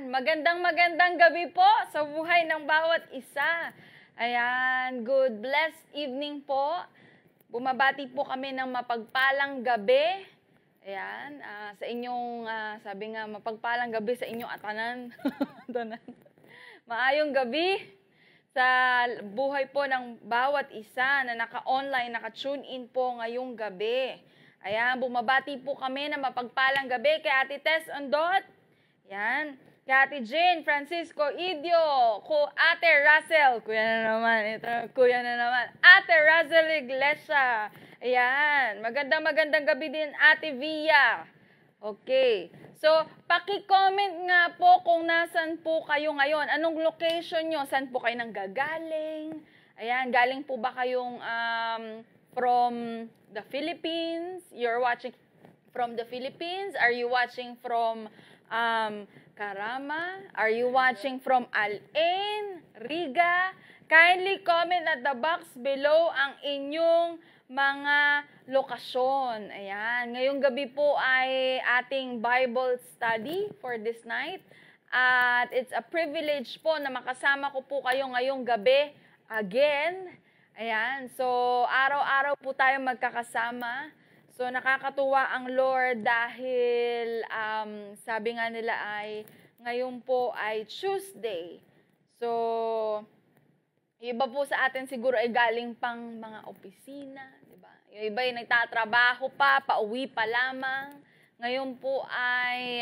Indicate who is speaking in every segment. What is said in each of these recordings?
Speaker 1: Magandang gabi po sa buhay ng bawat isa. Ayan, good blessed evening po. Bumabati po kami ng mapagpalang gabi. Ayan, sa inyong, sabi nga, mapagpalang gabi sa inyong atanan. Maayong gabi sa buhay po ng bawat isa na naka-online, naka-tune in po ngayong gabi. Ayan, bumabati po kami ng mapagpalang gabi kay Ate Tess Ondot. Yan. Kay Ate Jane Francisco Idio, Ate Russell, kuya na naman, Ate Russell Iglesia. Ayan. Magandang gabi din, Ate Via. Okay. So, paki-comment nga po kung nasan po kayo ngayon. Anong location nyo? Saan po kayo nanggagaling? Ayan, galing po ba kayong from the Philippines? You're watching from the Philippines? Are you watching from Karama? Are you watching from Al-Ain, Riga? Kindly comment at the box below ang inyong mga lokasyon. Ayan. Ngayong gabi po ay ating Bible study for this night. At it's a privilege po na makasama ko po kayo ngayong gabi again. Ayan. So, araw-araw po tayo magkakasama. So, nakakatuwa ang Lord dahil sabi nga nila ay ngayon po ay Tuesday. So, iba po sa atin siguro ay galing pang mga opisina, di ba? Yung iba ay nagtatrabaho pa, pauwi pa lamang. Ngayon po ay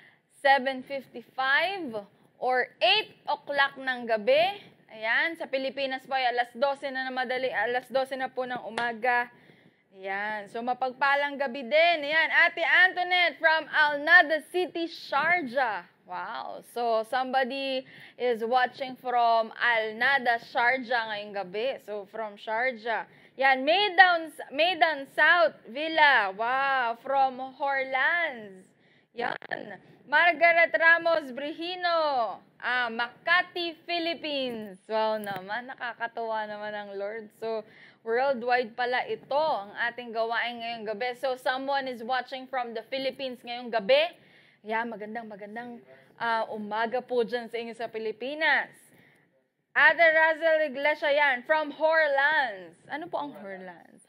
Speaker 1: 7:55 or 8 o'clock ng gabi. Ayan, sa Pilipinas po ay alas 12 na po ng umaga. Ayan, so mapagpalang gabi din. Ayan, Ate Antoinette from Alnada City, Sharjah. Wow, so somebody is watching from Alnada, Sharjah ngayong gabi. So from Sharjah. Yan, Maidan South Villa. Wow, from Horlands. Yan, Margaret Ramos Brihino. Makati, Philippines. Wow naman, nakakatuwa naman ang Lord. So, worldwide pala ito ang ating gawain ngayong gabi. So, someone is watching from the Philippines ngayong gabi. Yeah, magandang umaga po dyan sa inyo sa Pilipinas. Ate Razel Iglesia yan, from Horlands. Ano po ang Horlands?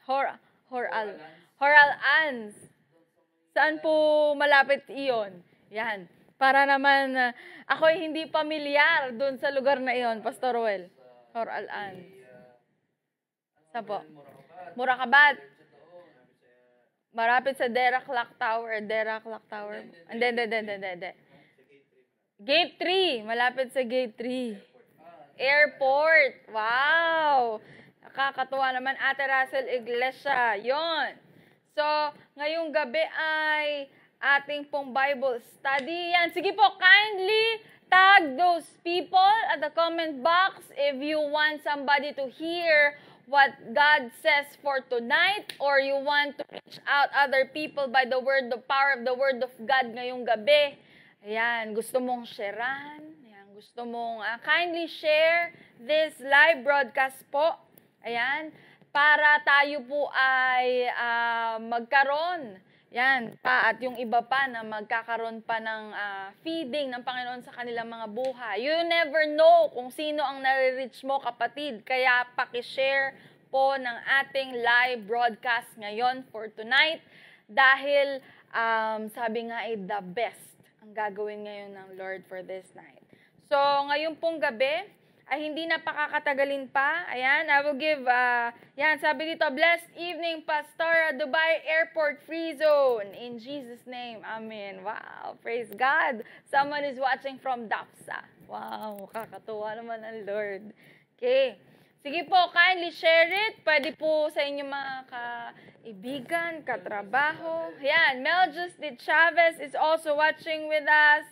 Speaker 1: Horalans. Saan po malapit iyon? Yan. Para naman, ako'y hindi pamilyar doon sa lugar na iyon, Pastor Ruel. Horalans. Saan po? Murakabad. Marapit sa Dera Clock Tower. Hindi. Gate 3. Malapit sa Gate 3. Airport. Wow! Nakakatuwa naman, Ate Russell Iglesia. Yon. So, ngayong gabi ay ating pong Bible study. Yan. Sige po, kindly tag those people at the comment box if you want somebody to hear what God says for tonight, or you want to reach out other people by the power of the Word of God ngayong gabi. Ayan, gusto mong sharean, ayan, gusto mong kindly share this live broadcast po. Ayan, para tayo po ay magkaroon, yan, at yung iba pa na magkakaroon pa ng feeding ng Panginoon sa kanilang mga buhay. You never know kung sino ang nare-reach mo, kapatid. Kaya pakishare po ng ating live broadcast ngayon for tonight. Dahil sabi nga ay the best ang gagawin ngayon ng Lord for this night. So, ngayon pong gabi, ay hindi na pakakatagalin pa. Ayan, I will give, yan, sabi dito, blessed evening, Pastora, Dubai Airport Free Zone. In Jesus' name, amen. Wow, praise God. Someone is watching from Dapsa. Wow, kakatuwa naman ang Lord. Okay. Sige po, kindly share it. Pwede po sa inyong mga kaibigan, katrabaho. Yan, Meljus de Chavez is also watching with us.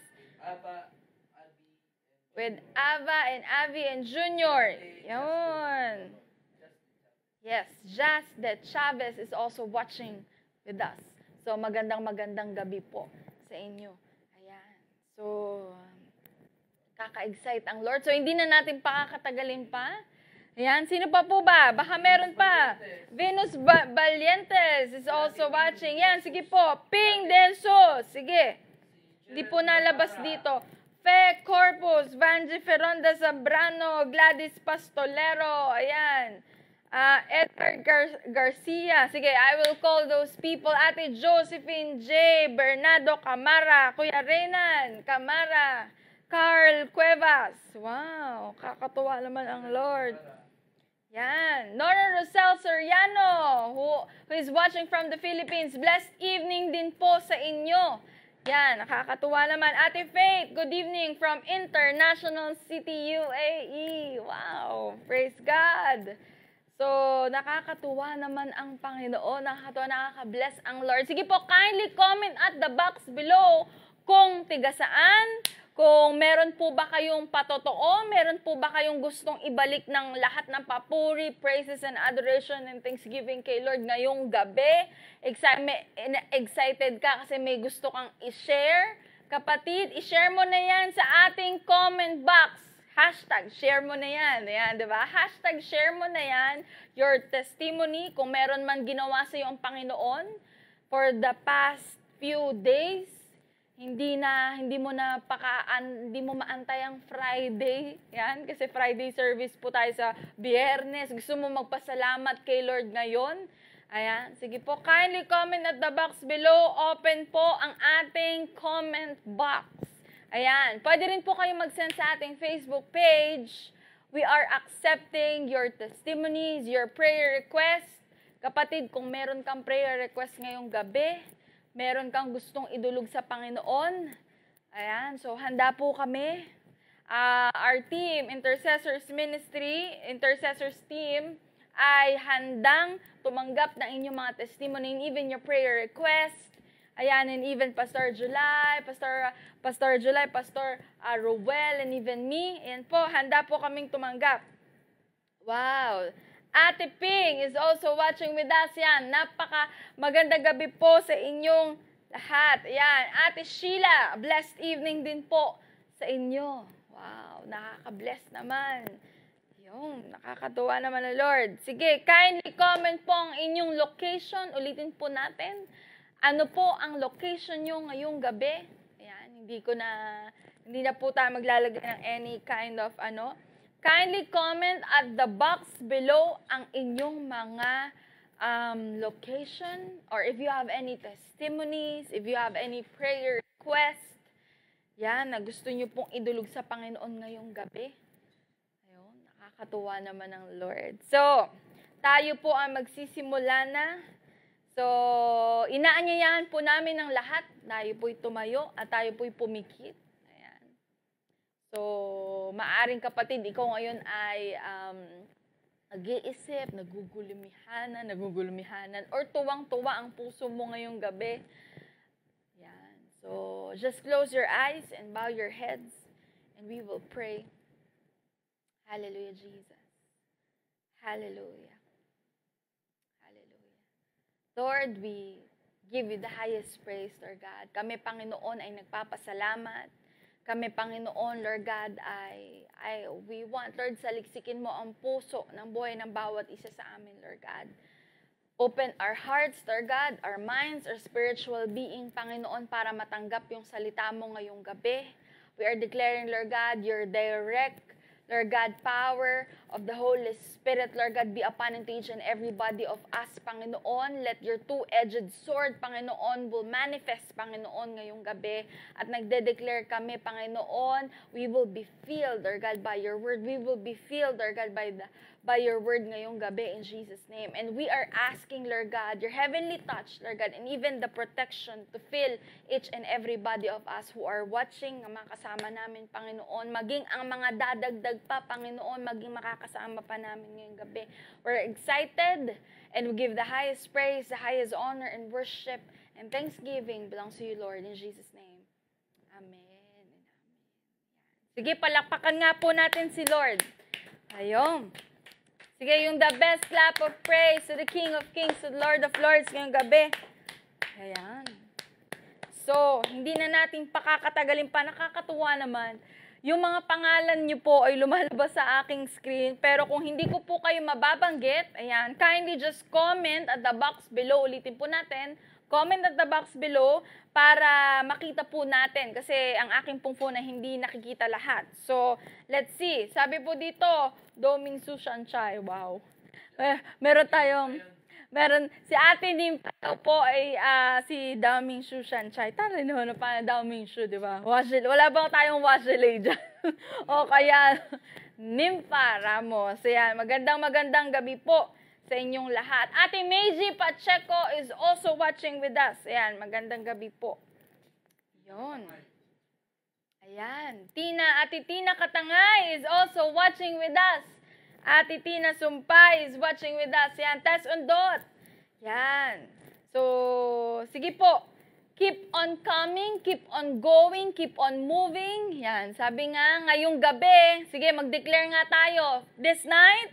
Speaker 1: With Ava and Avi and Junior. Yun. Yes, Jazz de Chavez is also watching with us. So, magandang gabi po sa inyo. Ayan. So, kaka-excite ang Lord. So, hindi na natin pakakatagalin pa. Ayan, sino pa po ba? Baka meron pa. Venus Valientes is also watching. Yan, sige po. Ping Denso. Sige. Hindi po nalabas dito. Fe Corpus, Vanji Ferronda Zambrano, Gladys Pastolero, ayan. Edgar Garcia, sige, I will call those people. Ate Josephine J. Bernardo Camara, Kuya Renan Camara, Carl Cuevas. Wow, kakatuwa naman ang Lord. Yan. Nora Rosel Soriano, who is watching from the Philippines. Blessed evening din po sa inyo. Yan, nakakatuwa naman. Ate Faith, good evening from International City, UAE. Wow, praise God. So, nakakatuwa naman ang Panginoon. Nakakatuwa, nakaka-bless ang Lord. Sige po, kindly comment at the box below kung tiga saan, kung meron po ba kayong patotoo, meron po ba kayong gustong ibalik ng lahat ng papuri, praises, and adoration and thanksgiving kay Lord ngayong gabi. Excited ka kasi may gusto kang i-share. Kapatid, i-share mo na yan sa ating comment box. Hashtag, share mo na yan. Ayan, diba? Hashtag, share mo na yan. Your testimony, kung meron man ginawa sa iyo ang Panginoon for the past few days, hindi mo maantay ang Friday. Yan, kasi Friday service po tayo sa Biyernes. Gusto mo magpasalamat kay Lord ngayon? Ayan, sige po, kindly comment at the box below. Open po ang ating comment box. Ayan, pwede rin po kayo mag-send sa ating Facebook page. We are accepting your testimonies, your prayer requests. Kapatid, kung meron kang prayer request ngayong gabi, meron kang gustong idulog sa Panginoon, ayan, so handa po kami. Our team, Intercessors team, ay handang tumanggap ng inyong mga testimony and even your prayer request. Ayan, and even Pastor July, Pastor Rowell, and even me. Ayan po, handa po kaming tumanggap. Wow! Ate Ping is also watching with us. Yan, napaka magandang gabi po sa inyong lahat. Ayan, Ate Sheila, blessed evening din po sa inyo. Wow, nakaka-bless naman. Yung, nakakatuwa naman na Lord. Sige, kindly comment po ang inyong location. Ulitin po natin. Ano po ang location nyo ngayong gabi? Ayan, hindi na po tayo maglalagay ng any kind of Kindly comment at the box below ang inyong mga location, or if you have any testimonies, if you have any prayer request, yan, na gusto nyo pong idulog sa Panginoon ngayong gabi. Ayun, nakakatuwa naman ang Lord. So, tayo po ang magsisimula na. So, inaanyayahan po namin ng lahat. Tayo po'y tumayo at tayo po'y pumikit. Ayan. So, maaring kapatid, ikaw ngayon ay nag-iisip, nagugulumihanan, or tuwang-tuwa ang puso mo ngayong gabi. Ayan. So, just close your eyes and bow your heads and we will pray. Hallelujah, Jesus. Hallelujah. Lord, we give you the highest praise, Lord God. Kami, Panginoon, ay nagpapasalamat. Kami, Panginoon, Lord God, we want, Lord, saliksikin mo ang puso ng buhay ng bawat isa sa amin, Lord God. Open our hearts, Lord God, our minds, our spiritual being, Panginoon, para matanggap yung salita mo ngayong gabi. We are declaring, Lord God, your direct, Lord God, power of the Holy Spirit, Lord God, be upon each and everybody of us, Panginoon. Let your two-edged sword, Panginoon, will manifest, Panginoon, ngayong gabi. At nagde-declare kami, Panginoon, we will be filled, Lord God, by your word. We will be filled, Lord God, by your word ngayong gabi in Jesus' name. And we are asking, Lord God, your heavenly touch, Lord God, and even the protection to fill each and everybody of us who are watching, ang mga kasama namin, Panginoon, maging ang mga dadagdag pa, Panginoon, maging makakasama pa namin ngayong gabi. We're excited and we give the highest praise, the highest honor and worship and thanksgiving belongs to you, Lord, in Jesus' name. Amen. Sige, palakpakan nga po natin si Lord. Ayun. Sige, yung the best clap of praise to the King of Kings, to the Lord of Lords ngayong gabi. Ayan. So, hindi na natin pakakatagalin pa. Nakakatuwa naman. Yung mga pangalan nyo po ay lumalabas sa aking screen. Pero kung hindi ko po kayo mababanggit, ayan, kindly just comment at the box below. Ulitin po natin. Comment at the box below para makita po natin kasi ang aking pong phone na hindi nakikita lahat. So, let's see. Sabi po dito, Doming Sushan Chai. Wow. Meron, si Ate Nim po ay si Daming Sushan Chai. Tara no, ano pa Daming Shu, di ba? Wala bang tayong Washilay dyan? O kaya, Nimpa Ramos. Ayan, magandang gabi po sa inyong lahat. Ate Meiji Pacheco is also watching with us. Ayan, magandang gabi po. Yun. Ayan. Ate Tina Katangay is also watching with us. Ate Tina Sumpay is watching with us. Ayan, Tess Undot. Yan. So, sige po. Keep on coming, keep on going, keep on moving. Yan. Sabi nga, ngayong gabi, sige, mag-declare nga tayo. This night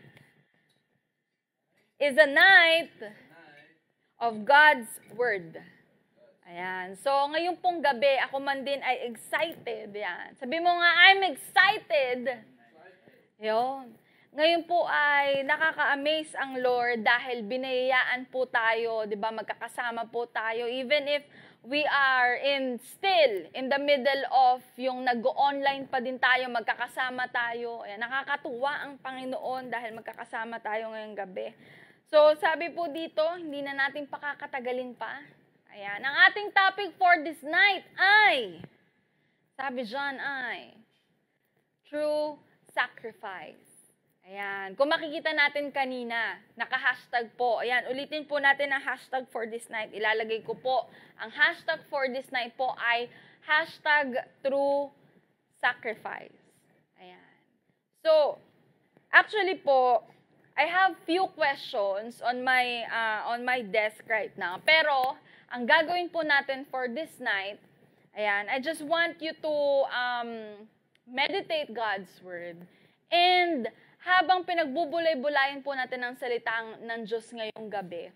Speaker 1: is a night of God's Word. Ayan. So, ngayon pong gabi, ako man din ay excited. Yan. Sabi mo nga, I'm excited. Yun. Ngayon po ay nakaka-amaze ang Lord dahil binayaan po tayo, 'di ba? Magkakasama po tayo even if we are still in the middle of yung nag-online pa din tayo, magkakasama tayo. Ayan, nakakatuwa ang Panginoon dahil magkakasama tayo ngayong gabi. So, sabi po dito, hindi na natin pakakatagalin pa. Ayan, ang ating topic for this night ay, sabi John ay, true sacrifice. Ayan, kung makikita natin kanina, naka-hashtag po. Ayan, ulitin po natin ang hashtag for this night. Ilalagay ko po. Ang hashtag for this night po ay hashtag true sacrifice. Ayan. So, actually po, I have few questions on my desk right now. Pero, ang gagawin po natin for this night, ayan, I just want you to meditate God's Word. And habang pinagbubulay-bulayan po natin ang salitang ng Diyos ngayong gabi,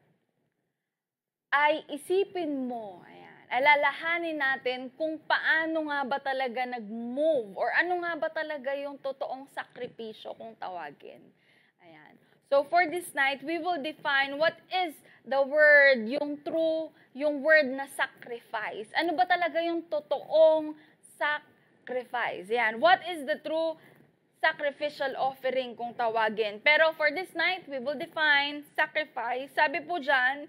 Speaker 1: ay isipin mo, ayan, alalahanin natin kung paano nga ba talaga nag-move or ano nga ba talaga yung totoong sakripisyo kung tawagin. Ayan. So for this night, we will define what is the word, yung true, yung word na sacrifice. Ano ba talaga yung totoong sacrifice? Ayan. What is the true sacrificial offering kung tawagin. Pero for this night, we will define sacrifice. Sabi po dyan,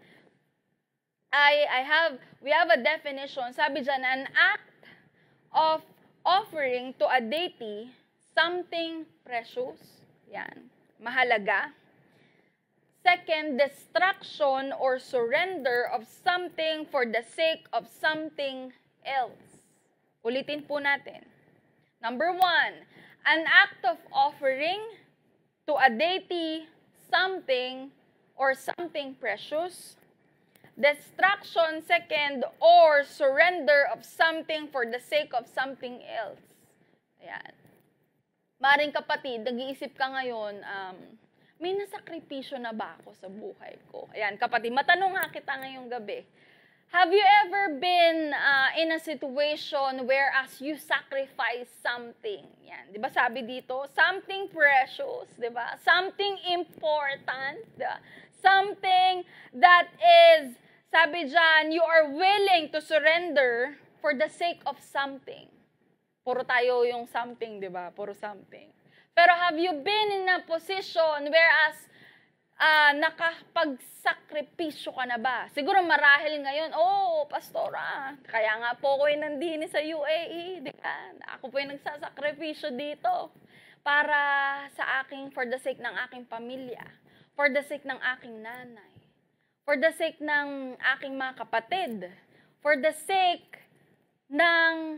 Speaker 1: we have a definition. Sabi dyan, an act of offering to a deity something precious. Yan. Mahalaga. Second, destruction or surrender of something for the sake of something else. Ulitin po natin. Number 1, an act of offering to a deity something or something precious. Destruction, second, or surrender of something for the sake of something else. Ayan. Maring kapatid, nag-iisip ka ngayon, may nasakripisyo na ba ako sa buhay ko? Ayan, kapatid, matanong nga kita ngayong gabi. Have you ever been in a situation whereas you sacrifice something? Yan, 'di ba sabi dito, something precious, 'di ba? Something important, 'di ba? Something that is, sabi diyan, you are willing to surrender for the sake of something. Puro tayo yung something, 'di ba? Puro something. Pero have you been in a position whereas nakapagsakripisyo ka na ba? Siguro marahil ngayon, pastora, kaya nga po ako nandini sa UAE, di ba? Ako po yung nagsasakripisyo dito para sa for the sake ng aking pamilya, for the sake ng aking nanay, for the sake ng aking mga kapatid, for the sake ng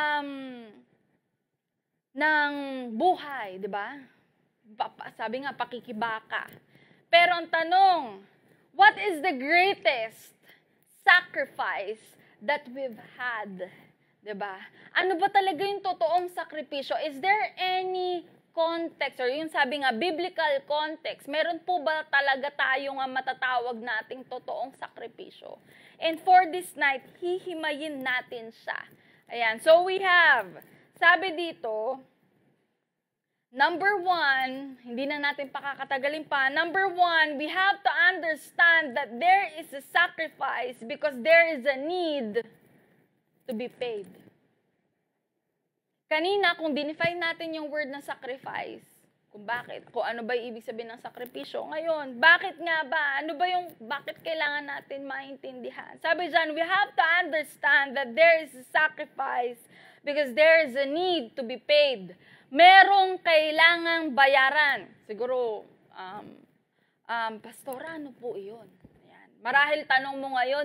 Speaker 1: buhay, di ba? Sabi nga, pakikibaka. Pero ang tanong, what is the greatest sacrifice that we've had? Diba? Ano ba talaga yung totoong sakripisyo? Is there any context, or yung sabi nga, biblical context? Meron po ba talaga tayo nga matatawag nating totoong sakripisyo? And for this night, hihimayin natin siya. Ayan, so we have, sabi dito, Number one, hindi na natin pakakatagalin pa. Number one, we have to understand that there is a sacrifice because there is a need to be paid. Kanina, kung dinefine natin yung word na sacrifice, kung bakit, kung ano ba yung ibig sabihin ng sakripisyo. Ngayon, bakit nga ba? Bakit kailangan natin maintindihan? Sabi dyan, we have to understand that there is a sacrifice because there is a need to be paid. Merong kailangang bayaran. Siguro, Pastora, ano po iyon? Ayan. Marahil tanong mo ngayon,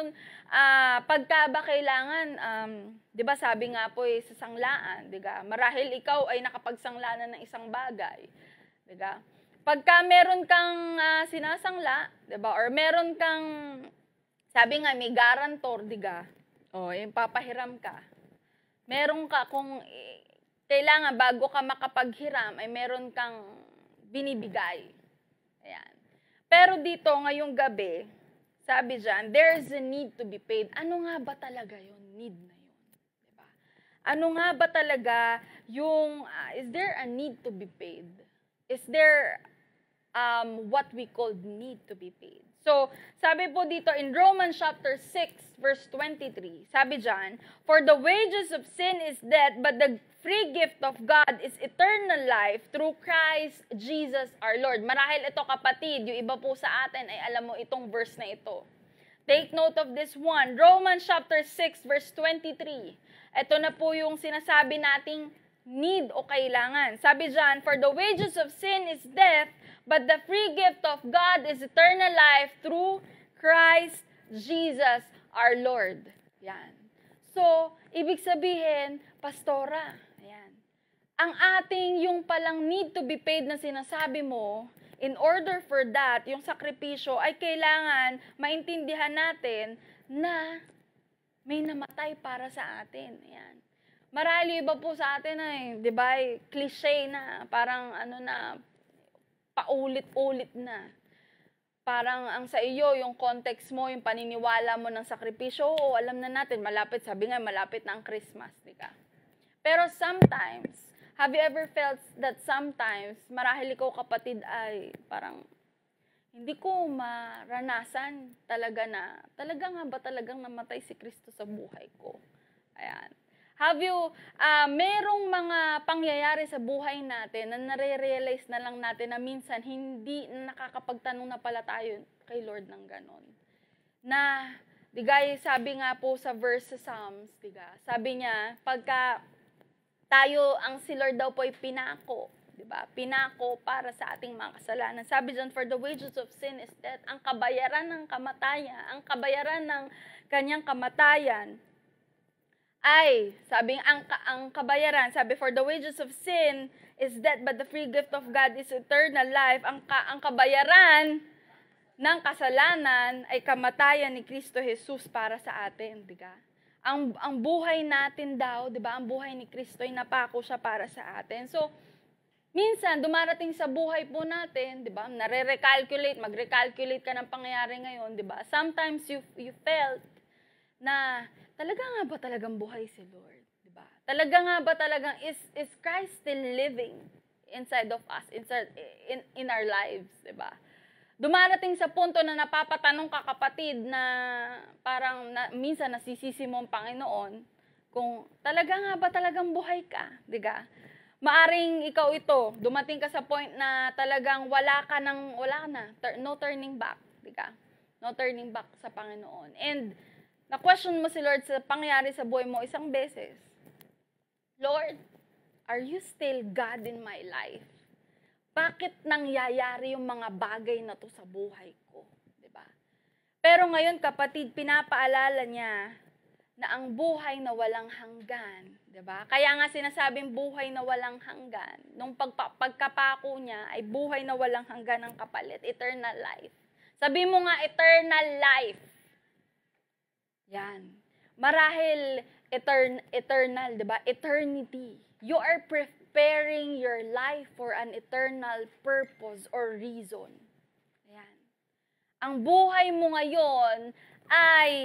Speaker 1: pagka ba kailangan, di ba sabi nga po sa sanglaan, di ba? Marahil ikaw ay nakapagsangla ng isang bagay. Di ba? Pagka meron kang sinasangla, di ba? Or meron kang, sabi nga, may guarantor, di ba? O, yung papahiram ka. Meron ka, kung kailangan bago ka makapaghiram, ay meron kang binibigay. Ayan. Pero dito, ngayong gabi, sabi dyan, there's a need to be paid. Ano nga ba talaga yun? Need na yun. Diba? Ano nga ba talaga yung, is there a need to be paid? Is there what we call need to be paid? So, sabi po dito in Romans chapter 6, verse 23, sabi dyan, for the wages of sin is death, but the free gift of God is eternal life through Christ Jesus our Lord. Marahil ito kapatid, yung iba po sa atin ay alam mo itong verse na ito. Take note of this one. Romans chapter 6 verse 23. Ito na po yung sinasabi nating need o kailangan. Sabi dyan, for the wages of sin is death, but the free gift of God is eternal life through Christ Jesus our Lord. Yan. So, ibig sabihin, Pastora, ang ating yung palang need to be paid na sinasabi mo, in order for that, yung sakripisyo, ay kailangan maintindihan natin na may namatay para sa atin. Ayan. Marahil iba po sa atin ay, di ba, cliche na, parang paulit-ulit na. Parang ang sa iyo, yung context mo, yung paniniwala mo ng sakripisyo, o alam na natin, malapit na ang Christmas, di ka? Pero sometimes, have you ever felt that sometimes, marahil ikaw kapatid ay parang, hindi ko maranasan talaga nga ba talagang namatay si Kristo sa buhay ko? Ayan. Have you, merong mga pangyayari sa buhay natin na nare-realize na lang natin na minsan hindi nakakapagtanong na pala tayo kay Lord ng ganon. Na, digay, sabi nga po sa verse sa Psalms, diga, sabi niya, pagka tayo, ang si Lord daw po ay pinako, di ba? Pinako para sa ating mga kasalanan. Sabi dyan, for the wages of sin is death. Ang kabayaran ng kamatayan, ang kabayaran ng kanyang kamatayan ay, sabi, ang kabayaran, sabi, for the wages of sin is death, but the free gift of God is eternal life. Ang kabayaran ng kasalanan ay kamatayan ni Kristo Jesus para sa atin, di ba? Ang buhay natin daw, 'di ba? Ang buhay ni Kristo ay napako siya para sa atin. So, minsan dumarating sa buhay po natin, 'di ba? Magre-recalculate ka ng pangyayari ngayon, 'di ba? Sometimes you felt na talaga nga ba talagang buhay si Lord, 'di ba? Talaga nga ba talagang is Christ still living inside of us, in our lives, 'di ba? Dumarating sa punto na napapatanong ka kapatid na parang minsan nasisisi mo ang Panginoon kung talaga nga ba talagang buhay ka, di ba? Maaring ikaw ito, dumating ka sa point na talagang wala na, no turning back, di ba? No turning back sa Panginoon. And na-question mo si Lord sa pangyayari sa buhay mo isang beses. Lord, are you still God in my life? Bakit nangyayari yung mga bagay na to sa buhay ko? Diba? Pero ngayon, kapatid, pinapaalala niya na ang buhay na walang hanggan. Diba? Kaya nga sinasabing buhay na walang hanggan. Nung pagkapako niya ay buhay na walang hanggan ang kapalit. Eternal life. Sabi mo nga, eternal life. Yan. Marahil eternal, diba? Eternity. You are preparing your life for an eternal purpose or reason. Ayan. Ang buhay mo ngayon ay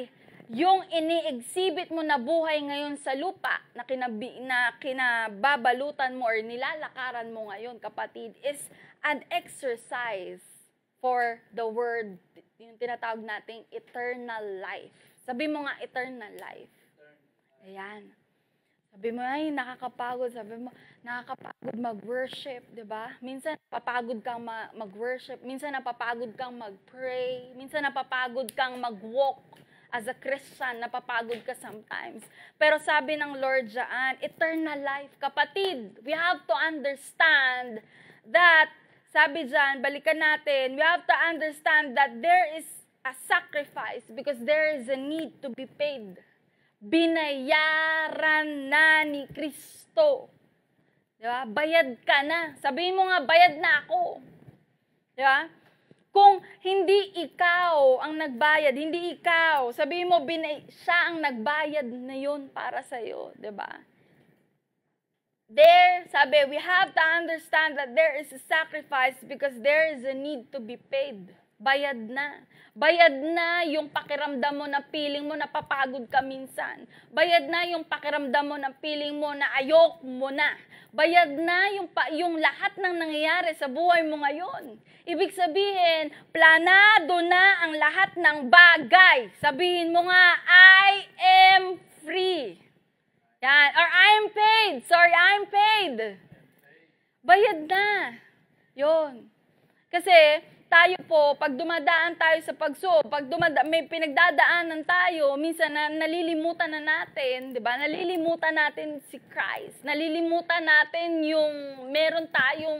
Speaker 1: yung ini-exhibit mo na buhay ngayon sa lupa na kinababalutan mo or nilalakaran mo ngayon, kapatid, is an exercise for the word, yung tinatawag nating eternal life. Sabi mo nga, eternal life. Ayan. Sabi mo, ay, nakakapagod. Sabi mo, nakakapagod mag-worship, di ba? Minsan, napapagod kang mag-worship. Minsan, napapagod kang mag-pray. Minsan, napapagod kang mag-walk. As a Christian, napapagod ka sometimes. Pero sabi ng Lord dyan, eternal life. Kapatid, we have to understand that, sabi dyan, balikan natin, we have to understand that there is a sacrifice because there is a need to be paid. Binayaran na ni Kristo. Diba? Bayad ka na. Sabihin mo nga, bayad na ako. Diba? Kung hindi ikaw ang nagbayad, hindi ikaw, sabihin mo, siya ang nagbayad na yun para sa'yo. Diba? There, sabi, we have to understand that there is a sacrifice because there is a need to be paid. Bayad na. Bayad na yung pakiramdam mo na feeling mo na papagod ka minsan. Bayad na yung pakiramdam mo na feeling mo na ayok mo na. Bayad na yung lahat ng nangyayari sa buhay mo ngayon. Ibig sabihin, planado na ang lahat ng bagay. Sabihin mo nga, I am free. Yan. Or I'm paid. Sorry, I'm paid. Bayad na. Yun. Kasi, tayo po, pag dumadaan tayo sa may pinagdadaanan tayo, minsan nalilimutan na natin, di ba? Nalilimutan natin si Christ. Nalilimutan natin yung meron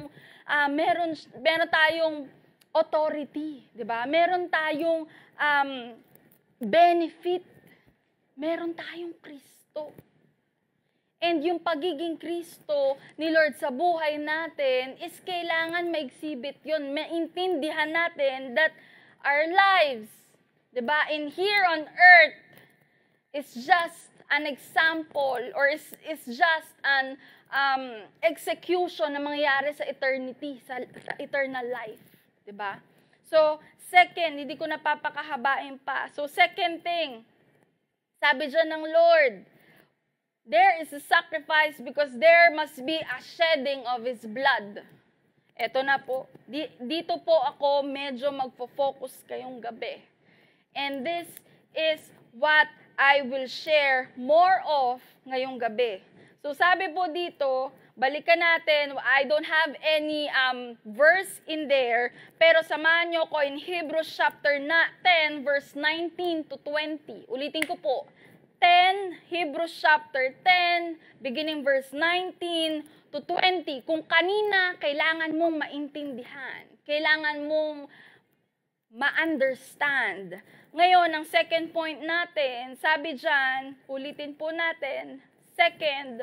Speaker 1: tayong authority, di ba? Meron tayong benefit. Meron tayong Kristo. And yung pagiging Kristo ni Lord sa buhay natin is kailangan ma-exhibit yun. Maintindihan natin that our lives, diba, in here on earth is just an example or is just an execution na mangyayari sa eternity, sa eternal life. Diba? So, second, hindi ko napapakahabain pa. So, second thing, sabi dyan ng Lord, there is a sacrifice because there must be a shedding of His blood. Eto na po. Dito po ako medyo magfo-focus kayong gabi. And this is what I will share more of ngayong gabi. So sabi po dito, balikan natin, I don't have any verse in there, pero samahan nyo ko in Hebrews chapter 10, verse 19 to 20. Ulitin ko po. Hebrews chapter 10, beginning verse 19 to 20. Kung kanina, kailangan mong maintindihan. Kailangan mong ma-understand. Ngayon, ang second point natin, sabi dyan, ulitin po natin, second,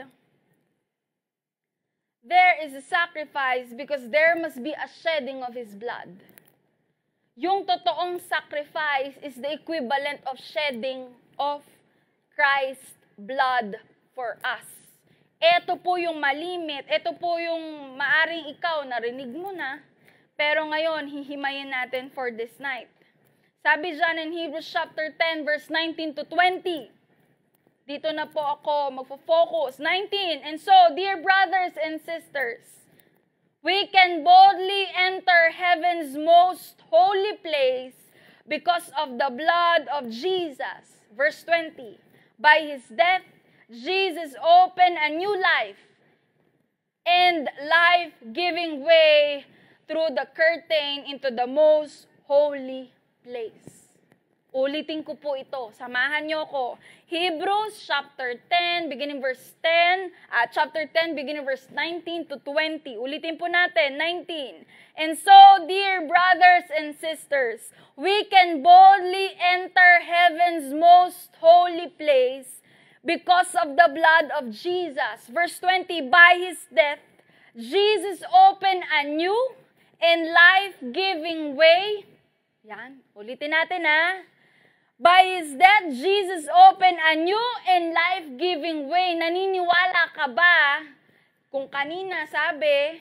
Speaker 1: there is a sacrifice because there must be a shedding of His blood. Yung totoong sacrifice is the equivalent of shedding of Christ's blood for us. Ito po yung malimit. Ito po yung maaring ikaw, narinig mo na. Pero ngayon, hihimayin natin for this night. Sabi dyan in Hebrews chapter 10, verse 19 to 20. Dito na po ako magfo-focus. 19. And so, dear brothers and sisters, we can boldly enter heaven's most holy place because of the blood of Jesus. Verse 20. By His death, Jesus opened a new life and life giving way through the curtain into the most holy place. Ulitin ko po ito. Samahan niyo ko. Hebrews chapter 10, beginning verse 10, chapter 10, beginning verse 19 to 20. Ulitin po natin, 19. And so, dear brothers and sisters, we can boldly enter heaven's most holy place because of the blood of Jesus. Verse 20, by His death, Jesus opened a new and life-giving way. Yan, ulitin natin ha. By His death, Jesus opened a new and life-giving way. Naniniwala ka ba kung kanina sabi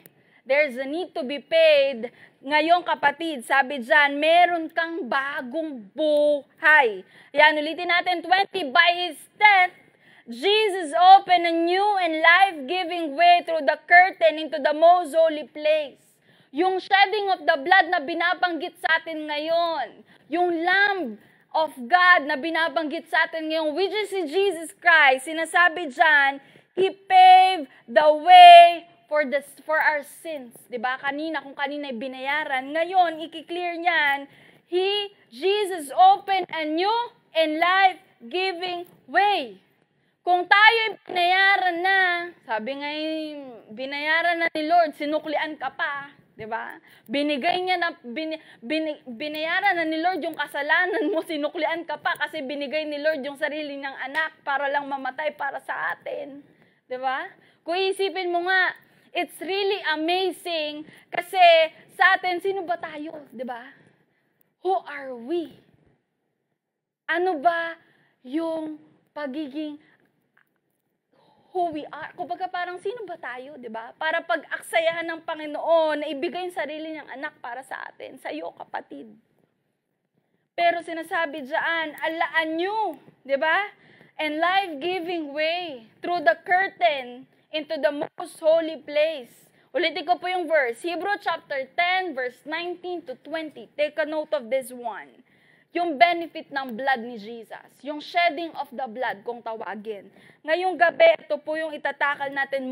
Speaker 1: There's a need to be paid. Ngayon kapatid, sabi dyan, meron kang bagong buhay. Yan, ulitin natin 20. By His death, Jesus opened a new and life-giving way through the curtain into the most holy place. Yung shedding of the blood na binabanggit sa atin ngayon, yung Lamb of God na binabanggit sa atin ngayon, which is si Jesus Christ, sinasabi dyan, He paved the way for our sins. Diba? Kung kanina binayaran, ngayon, i-clear niyan, Jesus opened a new and life-giving way. Kung tayo binayaran na, sabi nga binayaran na ni Lord, sinuklian ka pa. Diba? Binayaran na ni Lord yung kasalanan mo, sinuklian ka pa kasi binigay ni Lord yung sarili ng anak para lang mamatay para sa atin. Diba? Kung isipin mo nga, it's really amazing kasi sa atin, sino ba tayo? Diba? Who are we? Ano ba yung pagiging who we are? Kumbaga parang sino ba tayo, di ba? Para pag-aksayahan ng Panginoon na ibigay yung sarili niyang anak para sa atin, sa iyo kapatid. Pero sinasabi diyan, alaan nyo, di ba? And life-giving way through the curtain into the most holy place. Ulitin ko po yung verse, Hebrew chapter 10, verse 19 to 20. Take a note of this one. Yung benefit ng blood ni Jesus. Yung shedding of the blood, kung tawagin. Ngayong gabi, ito po yung itatakal natin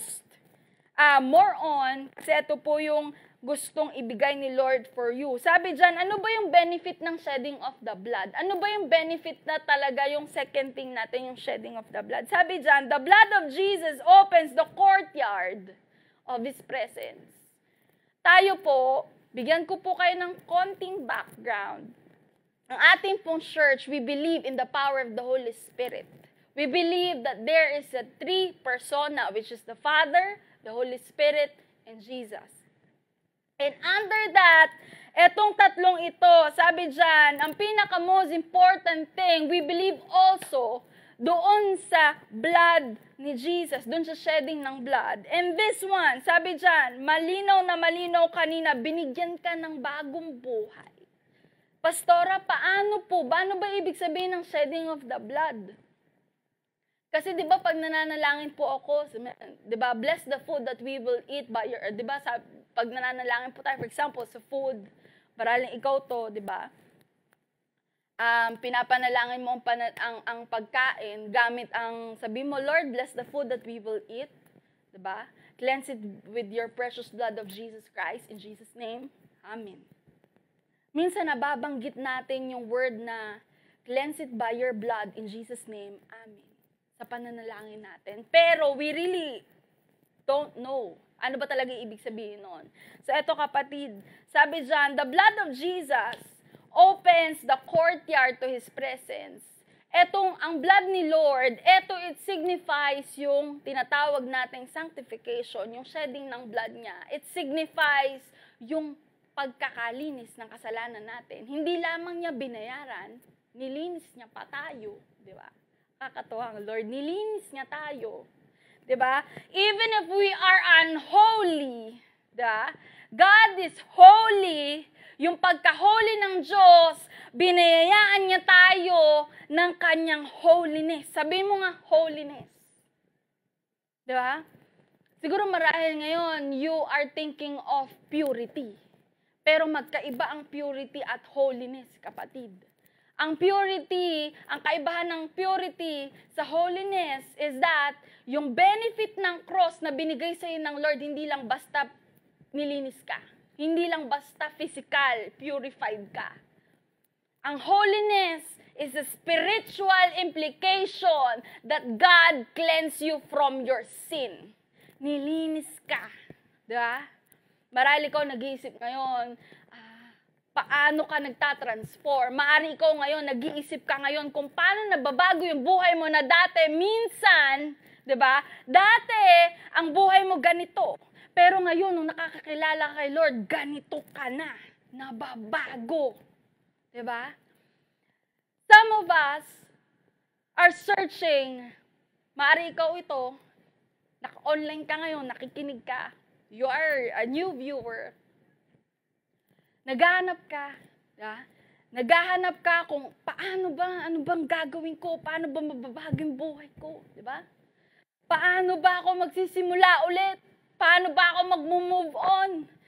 Speaker 1: more on, kasi ito po yung gustong ibigay ni Lord for you. Sabi dyan, ano ba yung benefit ng shedding of the blood? Ano ba yung benefit na talaga yung second thing natin, yung shedding of the blood? Sabi dyan, the blood of Jesus opens the courtyard of His presence. Tayo po, bigyan ko po kayo ng konting background. Ang ating pong church, we believe in the power of the Holy Spirit. We believe that there is a three persona, which is the Father, the Holy Spirit, and Jesus. And under that, etong tatlong ito, sabi dyan, ang pinaka-most important thing, we believe also doon sa blood ni Jesus, doon sa shedding ng blood. And this one, sabi dyan, malinaw na malinaw kanina, binigyan ka ng bagong buhay. Pastora, paano ba ibig sabihin ng shedding of the blood? Kasi 'di ba pag nananalangin po ako, 'di ba, bless the food that we will eat by your, 'di ba, pag nananalangin po tayo, for example, sa food, maraling ikaw to, 'di ba? Pinapanalangin mo ang pagkain gamit ang sabi mo, Lord, bless the food that we will eat, 'di ba? Cleanse it with your precious blood of Jesus Christ, in Jesus' name. Amen. Minsan nababanggit natin yung word na cleanse it by your blood in Jesus' name. Amen. Sa pananalangin natin. Pero we really don't know. Ano ba talaga ibig sabihin nun? So eto kapatid, sabi dyan, the blood of Jesus opens the courtyard to His presence. Ang blood ni Lord, it signifies yung tinatawag nating sanctification, yung shedding ng blood niya. It signifies yung pagkakalinis ng kasalanan natin. Hindi lamang niya binayaran, nilinis niya pa tayo, di ba? Kakatuwa ang Lord, nilinis niya tayo, di ba? Even if we are unholy, di ba? God is holy, yung pagka-holy ng Diyos, binayaan niya tayo ng kanyang holiness. Sabihin mo nga, holiness. Di ba? Siguro marahil ngayon, you are thinking of purity. Pero magkaiba ang purity at holiness, kapatid. Ang purity, ang kaibahan ng purity sa holiness is that yung benefit ng cross na binigay sa iyo ng Lord, hindi lang basta nilinis ka. Hindi lang basta physical, purified ka. Ang holiness is a spiritual implication that God cleanse you from your sin. Nilinis ka. Diba? Marahil ikaw nag-iisip ngayon, paano ka nagtatransform? Maari ikaw ngayon, nag-iisip ka ngayon kung paano nababago yung buhay mo na dati, minsan, di ba? Dati, ang buhay mo ganito. Pero ngayon, nung nakakakilala kay Lord, ganito ka na. Nababago. Di ba? Some of us are searching. Maari ikaw ito, naka-online ka ngayon, nakikinig ka. you are a new viewer, naghahanap ka, naghahanap ka kung paano ba, ano bang gagawin ko, paano ba mababago yung buhay ko, di ba? Paano ba ako magsisimula ulit? Paano ba ako mag-move on?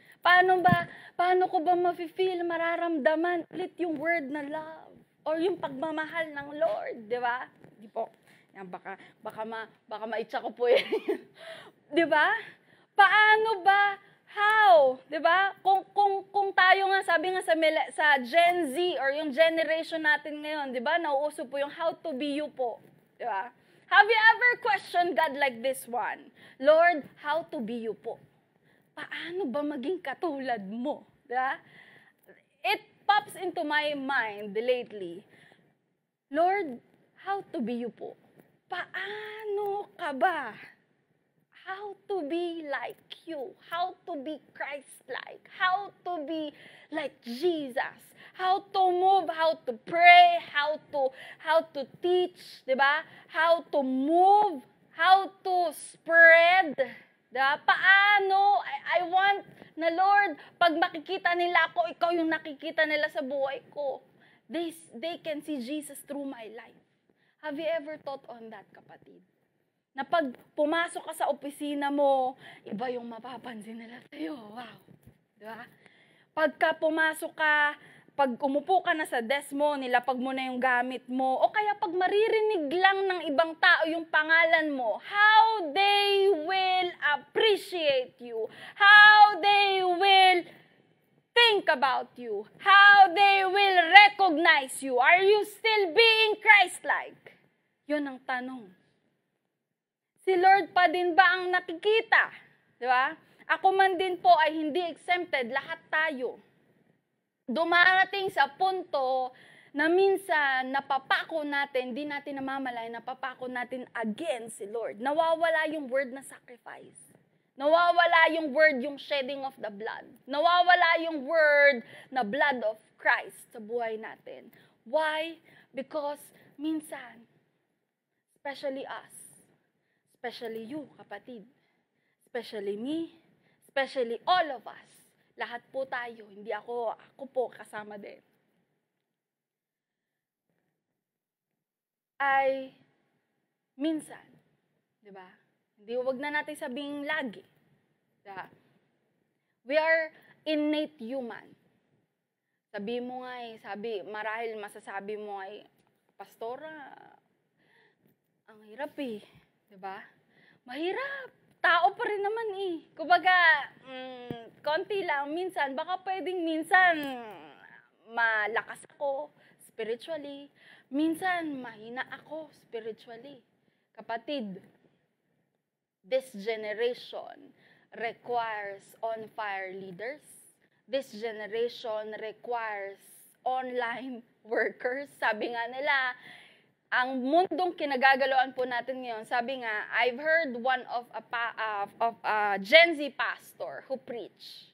Speaker 1: Paano ko ba ma-feel, mararamdaman ulit yung word na love? Or yung pagmamahal ng Lord, di ba? Di po. Yan, baka maitsa ko po yan. Di ba? Paano ba? How? Di ba? Kung tayo nga, sabi nga sa Gen Z or yung generation natin ngayon, di ba? Nauuso po yung how to be you po. Di ba? Have you ever questioned God like this one? Lord, how to be you po? Paano ba maging katulad mo? Di ba? It pops into my mind lately. Lord, how to be you po? Paano ka ba? How to be like you? How to be Christ-like? How to be like Jesus? How to move, how to pray, how to teach, 'di ba? How to move, how to spread, 'di ba? Paano? I want na Lord, pag makikita nila ako, ikaw yung nakikita nila sa buhay ko. They can see Jesus through my life. Have you ever thought on that, kapatid? Na pag pumasok ka sa opisina mo, iba yung mapapansin nila sa'yo. Wow. Diba? Pagka pumasok ka, pag umupo ka na sa desk mo, nilapag mo na yung gamit mo, o kaya pag maririnig lang ng ibang tao yung pangalan mo, how they will appreciate you, how they will think about you, how they will recognize you. Are you still being Christ-like? Yun ang tanong. Si Lord pa din ba ang nakikita? Di ba? Ako man din po ay hindi exempted, lahat tayo. Dumarating sa punto na minsan napapako natin, di natin namamalayan, napapako natin against si Lord. Nawawala yung word na sacrifice. Nawawala yung word, yung shedding of the blood. Nawawala yung word na blood of Christ sa buhay natin. Why? Because minsan, especially us, especially you, kapatid, especially me, especially all of us, lahat po tayo, hindi ako po kasama din, ay minsan, di ba? Hindi, wag na natin sabing lagi. Diba? We are innate human. Sabi mo nga marahil masasabi mo ay, Pastora, ang hirap eh. Diba? Mahirap. Tao pa rin naman eh. Kumbaga, konti lang. Minsan, baka pwedeng minsan malakas ako spiritually. Minsan, mahina ako spiritually. Kapatid, this generation requires on-fire leaders. This generation requires online workers. Sabi nga nila, ang mundong kinagagalawan po natin ngayon, sabi nga, I've heard one of a Gen Z pastor who preach.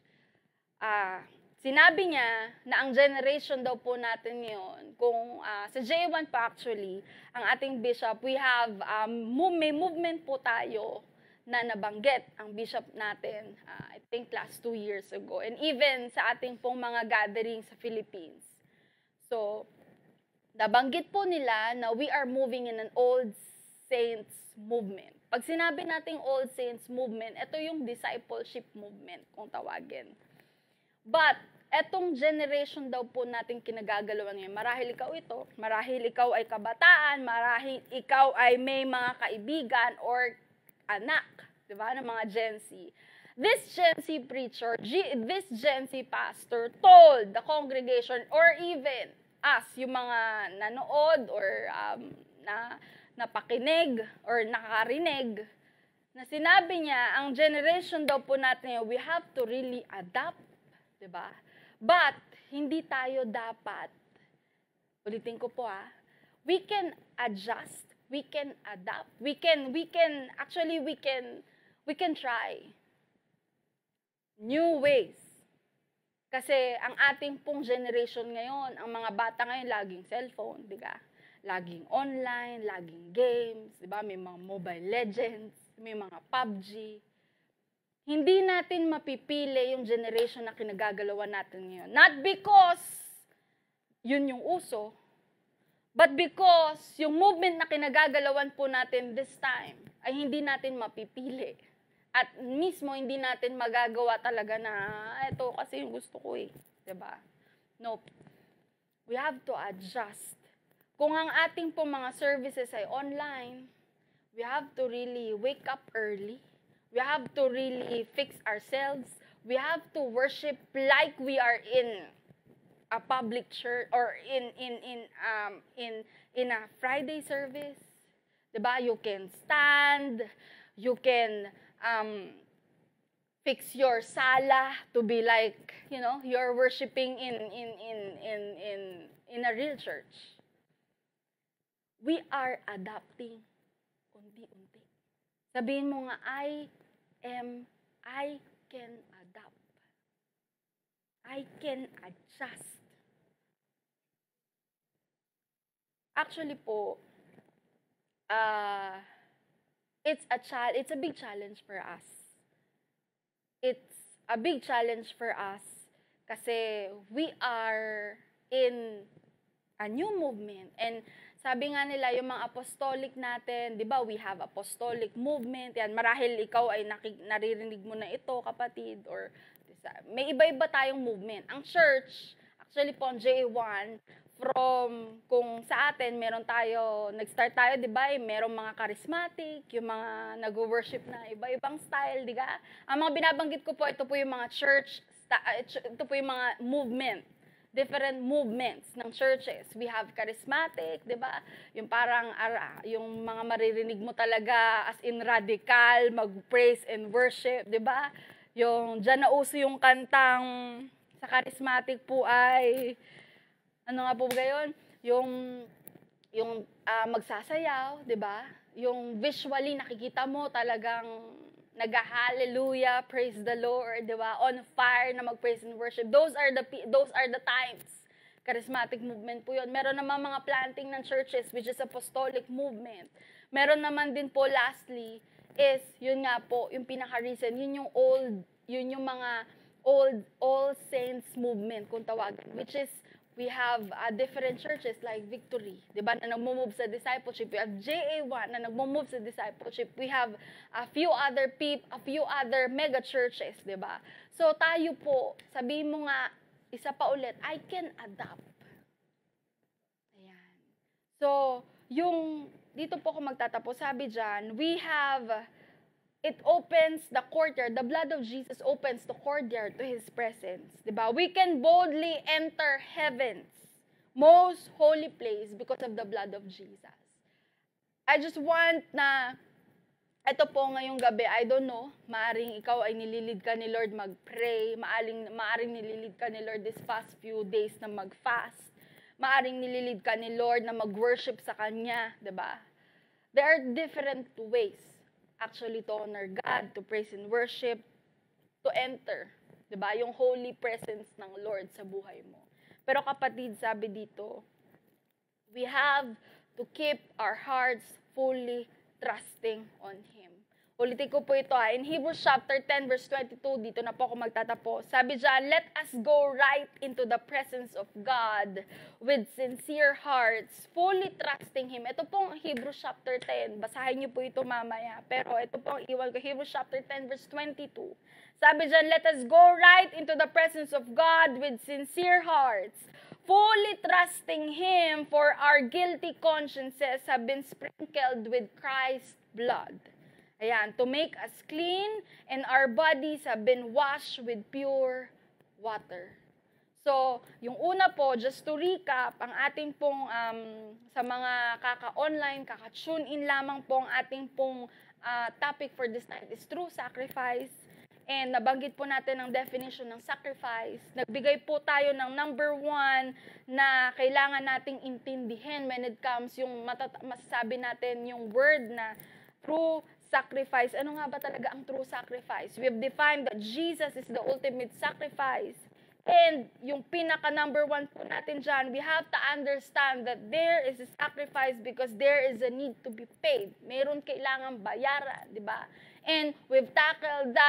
Speaker 1: Sinabi niya na ang generation daw po natin ngayon, kung sa J1 pa actually, ang ating bishop, we have, may movement po tayo na nabanggit ang bishop natin, I think last 2 years ago, and even sa ating pong mga gathering sa Philippines. So, nabanggit po nila na we are moving in an old saints movement. Pag sinabi nating old saints movement, ito yung discipleship movement kung tawagin. But, etong generation daw po natin kinagagalawan ngayon, marahil ikaw ito, marahil ikaw ay kabataan, marahil ikaw ay may mga kaibigan or anak, di ba, ng mga Gen Z. This Gen Z preacher, this Gen Z pastor told the congregation or even us, yung mga nanood or napakinig or nakarinig, na sinabi niya, ang generation daw po natin, we have to really adapt, di ba? But, hindi tayo dapat, ulitin ko po we can adjust, we can adapt, we can try new ways. Kasi ang ating pong generation ngayon, ang mga bata ngayon, laging cellphone, di ba? Laging online, laging games, di ba? May mga Mobile Legends, may mga PUBG. Hindi natin mapipili yung generation na kinagagalawan natin ngayon. Not because yun yung uso, but because yung movement na kinagagalawan po natin this time ay hindi natin mapipili. At mismo hindi natin magagawa talaga na ito kasi yung gusto ko eh. Diba? Nope. We have to adjust. Kung ang ating po mga services ay online, we have to really wake up early. We have to really fix ourselves. We have to worship like we are in a public church or in a Friday service. Diba? You can stand, you can fix your sala to be like, you're worshiping in a real church. We are adapting unti-unti. Sabihin mo nga, I can adapt. I can adjust. Actually po, it's a big challenge for us. It's a big challenge for us kasi we are in a new movement. And sabi nga nila, yung mga apostolic natin, di ba, we have apostolic movement. Yan, marahil ikaw ay naririnig mo na ito, kapatid, or may iba-iba tayong movement. Ang church, actually po, ang J1, from kung sa atin, nag-start tayo, di ba, merong mga charismatic, yung mga nag-worship na iba-ibang style, di ba? Ang mga binabanggit ko po, ito po yung mga church, ito po yung mga movement, different movements ng churches. We have charismatic, di ba? Yung parang, yung mga maririnig mo talaga as in radical, mag-praise and worship, di ba? Yung dyan na uso yung kantang sa charismatic po ay, ano nga po ba yun? Yung magsasayaw, di ba? Yung visually nakikita mo talagang nag-hallelujah, praise the Lord, di ba? On fire na mag-praise and worship. Those are the times. Charismatic movement po yun. Meron naman mga planting ng churches, which is apostolic movement. Meron naman din po, lastly, is, yun nga po, yung pinaka-recent, yun yung mga All Saints movement, kung tawagin, which is, we have different churches like Victory, di ba, na nagmo-move sa discipleship. We have JA1 na nagmo-move sa discipleship. We have a few other mega churches, di ba? So tayo po, sabihin mo nga, isa pa ulit, I can adapt. Ayan. So, dito po ako magtatapos, sabi dyan, it opens the courtyard. The blood of Jesus opens the courtyard to His presence. Diba? We can boldly enter heaven's most holy place because of the blood of Jesus. I just want na, ito po ngayong gabi, I don't know, maaring ikaw ay nililid ka ni Lord mag-pray, maaring nililid ka ni Lord this past few days na mag-fast, maaring nililid ka ni Lord na mag-worship sa Kanya, diba? There are different ways actually to honor God, to praise and worship, to enter, 'di ba? Yung holy presence ng Lord sa buhay mo. Pero kapatid, sabi dito, we have to keep our hearts fully trusting on Him. Ulitin ko po ito in Hebrews chapter 10 verse 22, dito na po ako magtatapos. Sabi diyan, let us go right into the presence of God with sincere hearts, fully trusting Him. Ito pong Hebrews chapter 10, basahin niyo po ito mamaya. Pero ito pong iwan ko, Hebrews chapter 10 verse 22. Sabi diyan, let us go right into the presence of God with sincere hearts, fully trusting Him, for our guilty consciences have been sprinkled with Christ's blood. Ayan, to make us clean, and our bodies have been washed with pure water. So, yung una po, just to recap, ang ating pong, sa mga kaka-online, kaka-tune in lamang po, ang ating pong topic for this night is true sacrifice. And nabanggit po natin ang definition ng sacrifice. Nagbigay po tayo ng number 1 na kailangan nating intindihin when it comes yung masasabi natin yung word na true sacrifice. Ano nga ba talaga ang true sacrifice? We have defined that Jesus is the ultimate sacrifice. And yung pinaka number 1 po natin dyan, we have to understand that there is a sacrifice because there is a need to be paid. Meron kailangan bayaran, di ba? And we've tackled that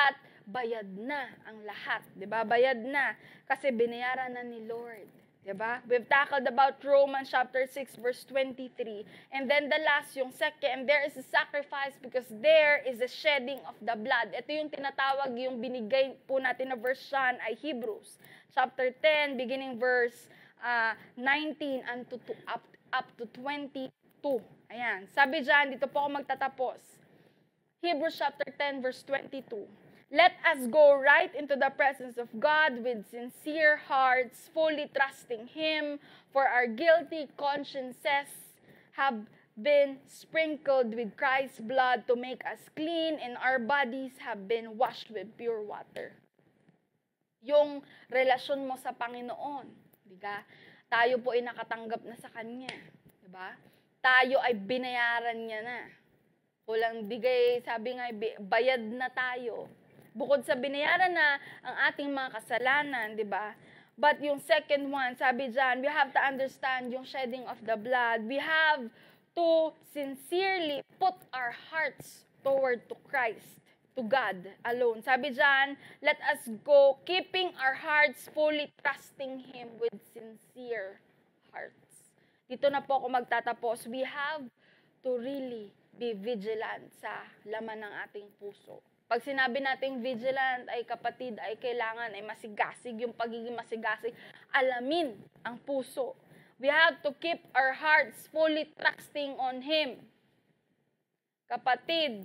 Speaker 1: bayad na ang lahat. Diba? Bayad na. Kasi binayaran na ni Lord. Diba? We've tackled about Romans chapter 6 verse 23. And then the last, yung second, there is a sacrifice because there is a shedding of the blood. Ito yung tinatawag, yung binigay po natin na version ay Hebrews chapter 10, beginning verse 19 and up to 22. Ayan. Sabi dyan, dito po ako magtatapos. Hebrews chapter 10 verse 22. Let us go right into the presence of God with sincere hearts, fully trusting Him, for our guilty consciences have been sprinkled with Christ's blood to make us clean, and our bodies have been washed with pure water. Yung relasyon mo sa Panginoon, diba? Tayo po ay nakatanggap na sa Kanya, diba? Tayo ay binayaran niya na. Kulang bigay, sabi nga, bayad na tayo. Bukod sa binayaran na ang ating mga kasalanan, di ba? But yung second one, sabi dyan, we have to understand yung shedding of the blood. We have to sincerely put our hearts toward to Christ, to God alone. Sabi dyan, let us go keeping our hearts fully trusting Him with sincere hearts. Dito na po ako magtatapos. We have to really be vigilant sa laman ng ating puso. Pag sinabi nating vigilant ay kapatid, ay kailangan ay masigasig, yung pagiging masigasig, alamin ang puso. We have to keep our hearts fully trusting on Him. Kapatid,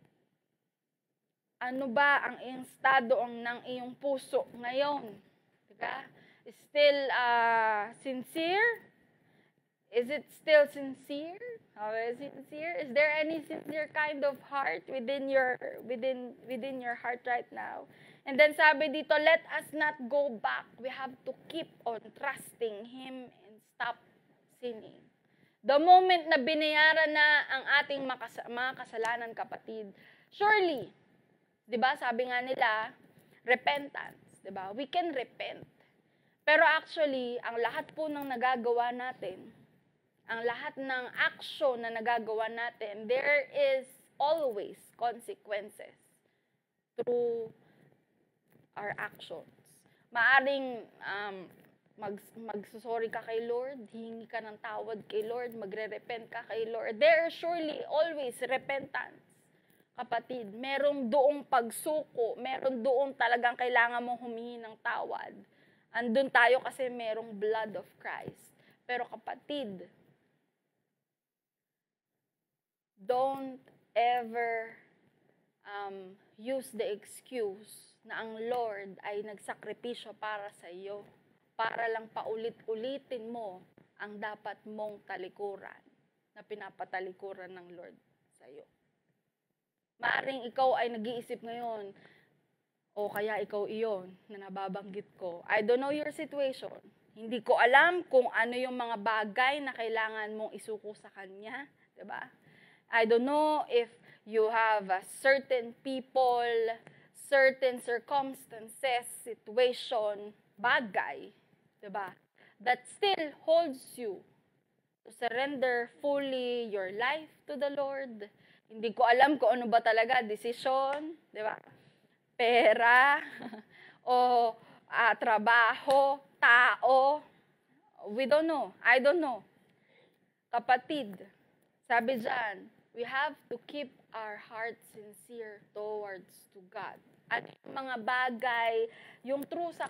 Speaker 1: ano ba ang estado ng iyong puso ngayon? Diba? Still sincere? Is it still sincere? How is it sincere? Is there any sincere kind of heart within your heart right now? And then sabi dito, let us not go back. We have to keep on trusting Him and stop sinning. The moment na binayaran na ang ating mga kasalanan, kapatid, surely, 'di ba? Sabi nga nila, repentance, 'di ba? We can repent. Pero actually, ang lahat po ng nagagawa natin, ang lahat ng action na nagagawa natin, there is always consequences through our actions. Maaring magsusorry ka kay Lord, hihingi ka ng tawad kay Lord, magre-repent ka kay Lord. There is surely always repentance. Kapatid, merong doong pagsuko, meron doong talagang kailangan mong humingi ng tawad. Andun tayo kasi merong blood of Christ. Pero kapatid, don't ever use the excuse na ang Lord ay nagsakripisyo para sa iyo, para lang paulit-ulitin mo ang dapat mong talikuran na pinapatalikuran ng Lord sa iyo. Maaring ikaw ay nag-iisip ngayon, o kaya ikaw iyon na nababanggit ko. I don't know your situation. Hindi ko alam kung ano yung mga bagay na kailangan mong isuko sa Kanya, 'di ba? I don't know if you have a certain people, certain circumstances, situation, bagay, 'di ba? That still holds you to surrender fully your life to the Lord. Hindi ko alam kung ano ba talaga, desisyon, 'di ba? Pera, o trabaho, tao. We don't know. I don't know. Kapatid, sabi dyan, we have to keep our hearts sincere towards to God. At yung mga bagay, yung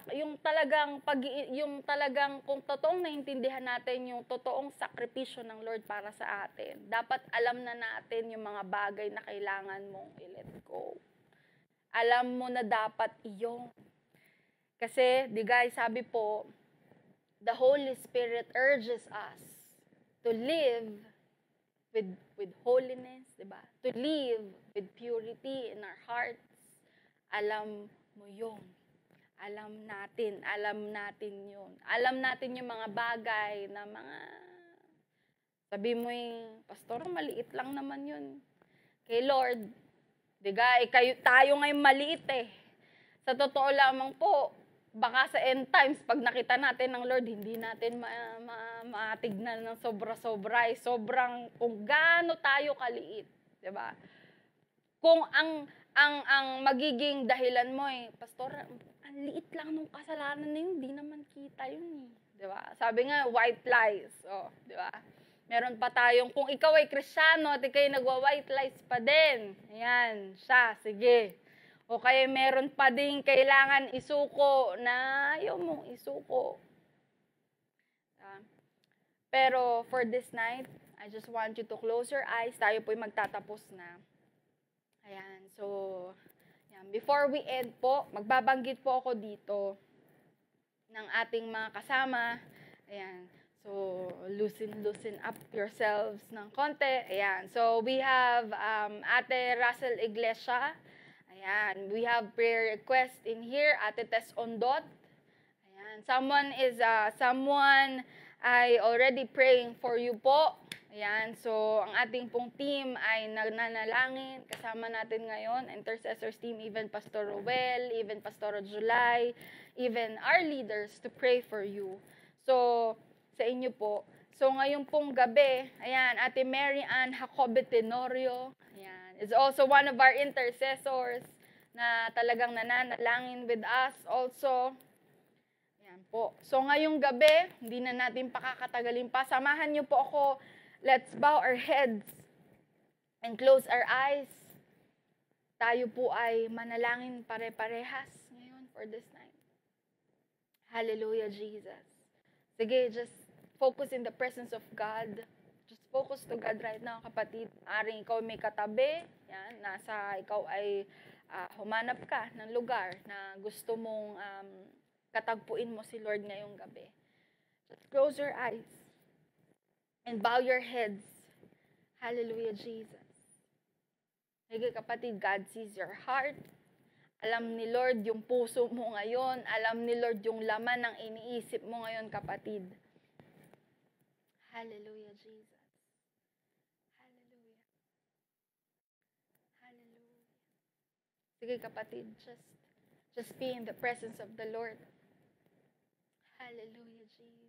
Speaker 1: talagang kung totoong naintindihan natin yung totoong sakripisyo ng Lord para sa atin, dapat alam na natin yung mga bagay na kailangan mong i-let go. Alam mo na dapat iyon. Kasi, guys, sabi po, the Holy Spirit urges us to live with holiness, diba? To live with purity in our hearts. Alam mo yun. Alam natin yun. Alam natin yung mga bagay na sabi mo Pastor, maliit lang naman yun. Kay Lord, diga, tayo ngayon maliit eh. Sa totoo lamang po, baka sa end times, pag nakita natin ng Lord, hindi natin matignan ng sobra-sobra. Sobrang kung gaano tayo kaliit. Diba? Kung ang ang magiging dahilan mo Pastora, ang liit lang nung kasalanan na yun, di naman kita yun eh. Di ba? Sabi nga, white lies. Di ba? Meron pa tayong, kung ikaw ay Kristiyano at ikaw'y nagwa-white lies pa din. Ayan, siya, sige. O kaya meron pa din kailangan isuko na ayaw mong isuko. Pero for this night, I just want you to close your eyes. Tayo po'y magtatapos na. Ayan, so, yan. Before we end po, magbabanggit po ako dito ng ating mga kasama. Ayan, so, loosen up yourselves ng konti. Ayan, so, we have Ate Russell Iglesia. Ayan, we have prayer request in here. Ate Tess Ondot. Ayan, someone ay already praying for you po. Ayan, so ang ating pong team ay nananalangin. Kasama natin ngayon, intercessors team, even Pastor Roel, even Pastora July, even our leaders to pray for you. So, sa inyo po. So, ngayon pong gabi, ayan, Ate Mary Ann Jacobe Tenorio, ayan, is also one of our intercessors na talagang nananalangin with us also. Ayan po. So, ngayong gabi, hindi na natin pakakatagalin pa. Samahan niyo po ako. Let's bow our heads and close our eyes. Tayo po ay manalangin pare-parehas ngayon for this night. Hallelujah, Jesus. Sige, just focus in the presence of God. Just focus to God right now, kapatid. Aring ikaw may katabi, yan, ikaw ay humanap ka ng lugar na gusto mong katagpuin mo si Lord ngayong gabi. Just close your eyes. And bow your heads. Hallelujah, Jesus. Sige kapatid, God sees your heart. Alam ni Lord yung puso mo ngayon. Alam ni Lord yung laman ng iniisip mo ngayon, kapatid. Hallelujah, Jesus. Hallelujah. Hallelujah. Sige kapatid, just be in the presence of the Lord. Hallelujah, Jesus.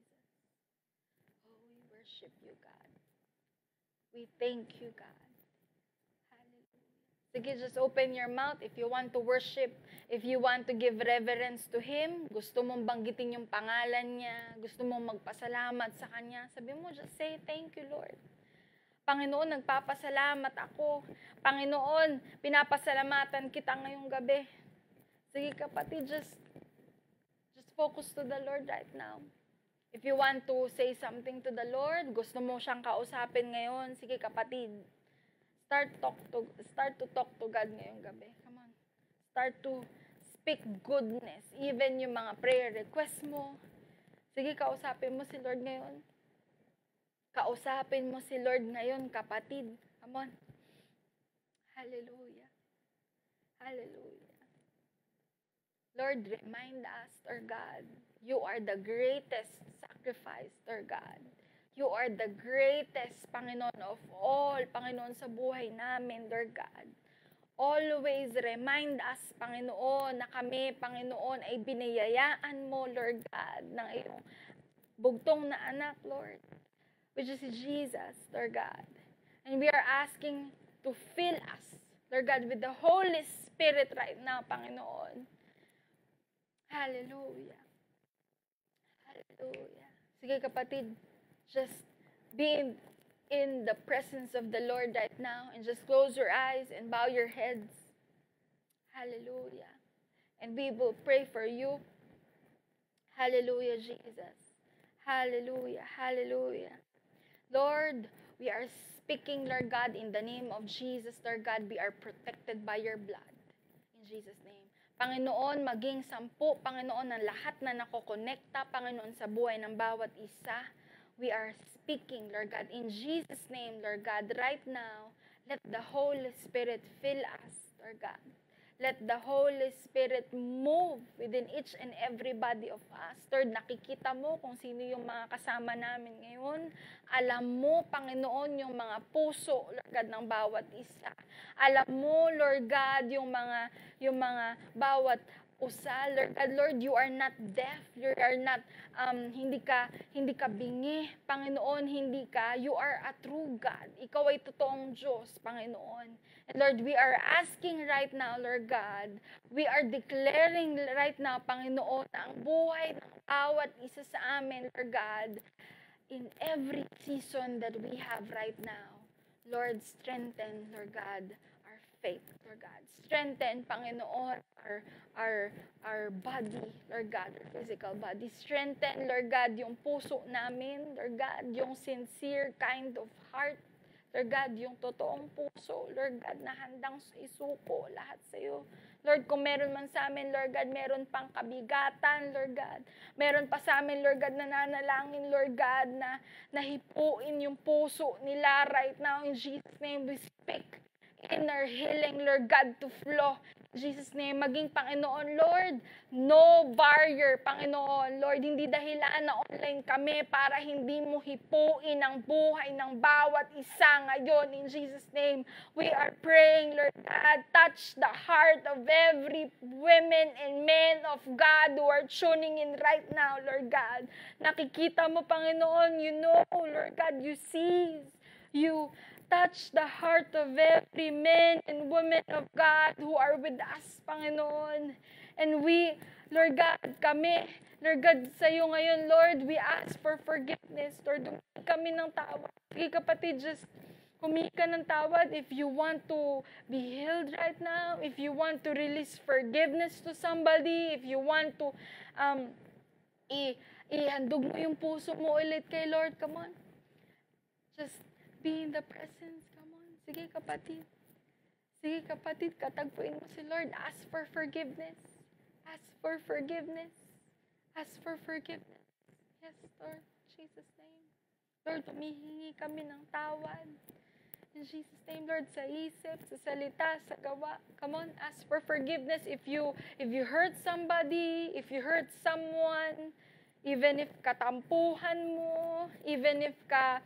Speaker 1: Worship you, God. We thank you, God. Hallelujah. Sige, just open your mouth if you want to worship, if you want to give reverence to Him, gusto mong banggitin yung pangalan niya, gusto mong magpasalamat sa Kanya, sabi mo, just say, thank you, Lord. Panginoon, nagpapasalamat ako. Panginoon, pinapasalamatan kita ngayong gabi. Sige, kapatid, just focus to the Lord right now. If you want to say something to the Lord, gusto mo siyang kausapin ngayon, sige kapatid, start to talk to God ngayong gabi. Come on. Start to speak goodness. Even yung mga prayer requests mo. Sige, kausapin mo si Lord ngayon. Kausapin mo si Lord ngayon, kapatid. Come on. Hallelujah. Hallelujah. Lord, remind us, our God, you are the greatest sacrifice, Lord God. You are the greatest, Panginoon of all, Panginoon sa buhay namin, Lord God. Always remind us, Panginoon, na kami, Panginoon, ay biniyayaan mo, Lord God, ng iyong bugtong na anak, Lord, which is Jesus, Lord God. And we are asking to fill us, Lord God, with the Holy Spirit right now, Panginoon. Hallelujah. Hallelujah. Sige kapatid, just be in the presence of the Lord right now and just close your eyes and bow your heads. Hallelujah. And we will pray for you. Hallelujah, Jesus. Hallelujah. Hallelujah. Lord, we are speaking, Lord God, in the name of Jesus. Lord God, we are protected by your blood. In Jesus' name. Panginoon, maging 10, Panginoon, ng lahat na nakokonekta, Panginoon, sa buhay ng bawat isa. We are speaking, Lord God, in Jesus' name, Lord God, right now, let the Holy Spirit fill us, Lord God. Let the Holy Spirit move within each and every body of us. Lord, nakikita mo kung sino yung mga kasama namin ngayon. Alam mo, Panginoon, yung mga puso, Lord God, ng bawat isa. Alam mo, Lord God, yung mga bawat usa, Lord God. Lord, you are not deaf. You are not, hindi ka bingi, Panginoon, you are a true God. Ikaw ay totoong Diyos, Panginoon. And Lord, we are asking right now, Lord God, we are declaring right now, Panginoon, ang buhay ng bawat isa sa amin, Lord God, in every season that we have right now. Lord, strengthen, Lord God, our faith, Lord God. Strengthen, Panginoon, our body, Lord God, our physical body. Strengthen, Lord God, yung puso namin, Lord God, yung sincere kind of heart, Lord God, yung totoong puso, Lord God, na handang isuko lahat sa iyo. Lord, kung meron man sa amin, Lord God, meron pang kabigatan, Lord God. Meron pa sa amin, Lord God, nananalangin, Lord God, na nahipuin yung puso nila right now. In Jesus' name, we speak inner healing, Lord God, to flow. In Jesus' name, maging Panginoon, Lord, no barrier, Panginoon. Lord, hindi dahilan na online kami para hindi mo hipuin ang buhay ng bawat isa ngayon. In Jesus' name, we are praying, Lord God, touch the heart of every women and men of God who are tuning in right now, Lord God. Nakikita mo, Panginoon, you know, Lord God, you see, you touch the heart of every man and woman of God who are with us, Panginoon. And we, Lord God, kami, Lord God, sa iyo ngayon, Lord, we ask for forgiveness. Lord, humingi kami ng tawad. Sige kapatid, just humingi ka ng tawad if you want to be healed right now, if you want to release forgiveness to somebody, if you want to ihandog mo yung puso mo ulit kay Lord. Come on. Just be in the presence. Come on. Sige kapatid. Sige kapatid, katagpuin mo si Lord. Ask for forgiveness. Ask for forgiveness. Ask for forgiveness. Yes, Lord. In Jesus' name. Lord, humihingi kami ng tawad. In Jesus' name, Lord, sa isip, sa salita, sa gawa. Come on, ask for forgiveness. If you hurt somebody, if you hurt someone, even if katampuhan mo, even if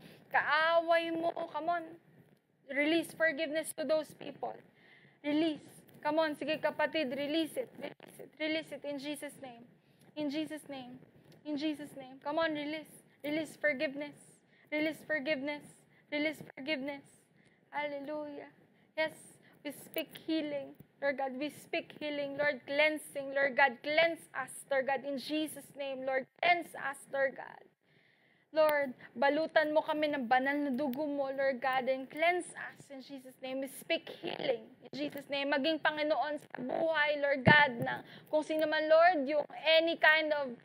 Speaker 1: kaaway mo, come on, release forgiveness to those people. Release. Come on, sige kapatid, release it. Release it. Release it in Jesus' name. In Jesus' name. In Jesus' name. Come on, release. Release forgiveness. Release forgiveness. Release forgiveness. Hallelujah. Yes, we speak healing. Lord God, we speak healing. Lord, cleansing. Lord God, cleanse us, Lord God, in Jesus' name. Lord, cleanse us, Lord God. Lord, balutan mo kami ng banal na dugo mo, Lord God, and cleanse us in Jesus' name. We speak healing in Jesus' name. Maging Panginoon sa buhay, Lord God, na kung sino man, Lord, yung any kind of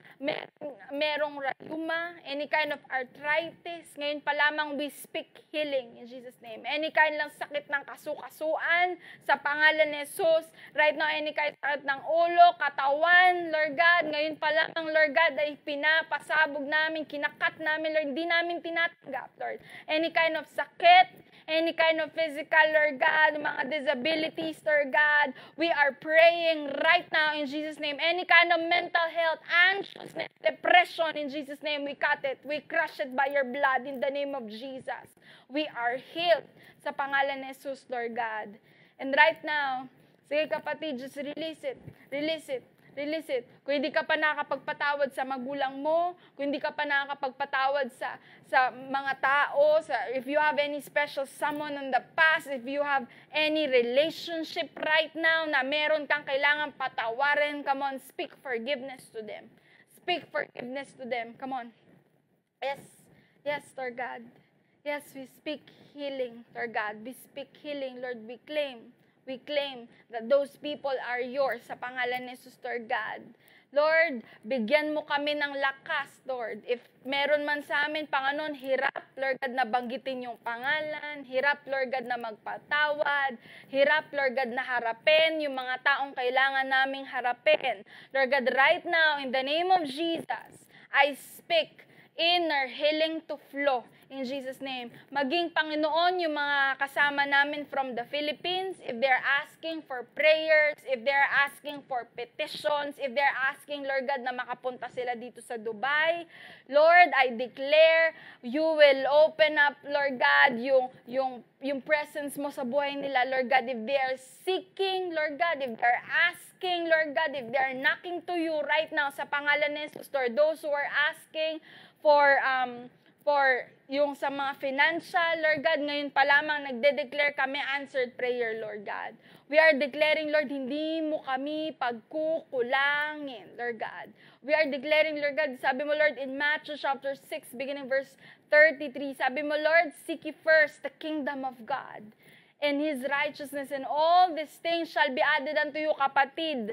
Speaker 1: merong rayuma, any kind of arthritis, ngayon pa lamang we speak healing in Jesus' name. Any kind lang sakit ng kasukasuan, sa pangalan ni Jesus, right now, any kind of sakit ng ulo, katawan, Lord God, ngayon pa lamang, Lord God, ay pinapasabog namin, kinakat namin, Lord, hindi namin tinatanggap, Lord. Any kind of sakit, any kind of physical, Lord God, mga disabilities, Lord God, we are praying right now in Jesus' name. Any kind of mental health, anxiousness, depression, in Jesus' name, we cut it. We crush it by your blood in the name of Jesus. We are healed sa pangalan ni Jesus, Lord God. And right now, sige kapatid, just release it. Release it. Release it. Kung hindi ka pa nakakapagpatawad sa magulang mo, kung hindi ka pa nakakapagpatawad sa mga tao, if you have any special someone in the past, if you have any relationship right now na meron kang kailangan patawarin, come on, speak forgiveness to them. Speak forgiveness to them. Come on. Yes. Yes, Lord God. Yes, we speak healing, Lord God. We speak healing, Lord. We claim that those people are yours sa pangalan ni Jesus, Lord God. Lord, bigyan mo kami ng lakas, Lord. If meron man sa amin, Panginoon, hirap, Lord God, na banggitin yung pangalan. Hirap, Lord God, na magpatawad. Hirap, Lord God, na harapin yung mga taong kailangan naming harapin. Lord God, right now, in the name of Jesus, I speak inner healing to flow In Jesus' name. Maging Panginoon yung mga kasama namin from the Philippines, if they're asking for prayers, if they're asking for petitions, if they're asking, Lord God, na makapunta sila dito sa Dubai, Lord, I declare, you will open up, Lord God, yung presence mo sa buhay nila, Lord God, if they are seeking, Lord God, if they're asking, Lord God, if they are knocking to you right now sa pangalan ni Jesus, Lord, those who are asking for yung sa mga financial, Lord God, ngayon pa lamang nagde-declare kami answered prayer, Lord God. We are declaring, Lord, hindi mo kami pagkukulangin, Lord God. We are declaring, Lord God, sabi mo, Lord, in Matthew chapter 6, beginning verse 33, sabi mo, Lord, seek ye first the kingdom of God and His righteousness, and all these things shall be added unto you, kapatid.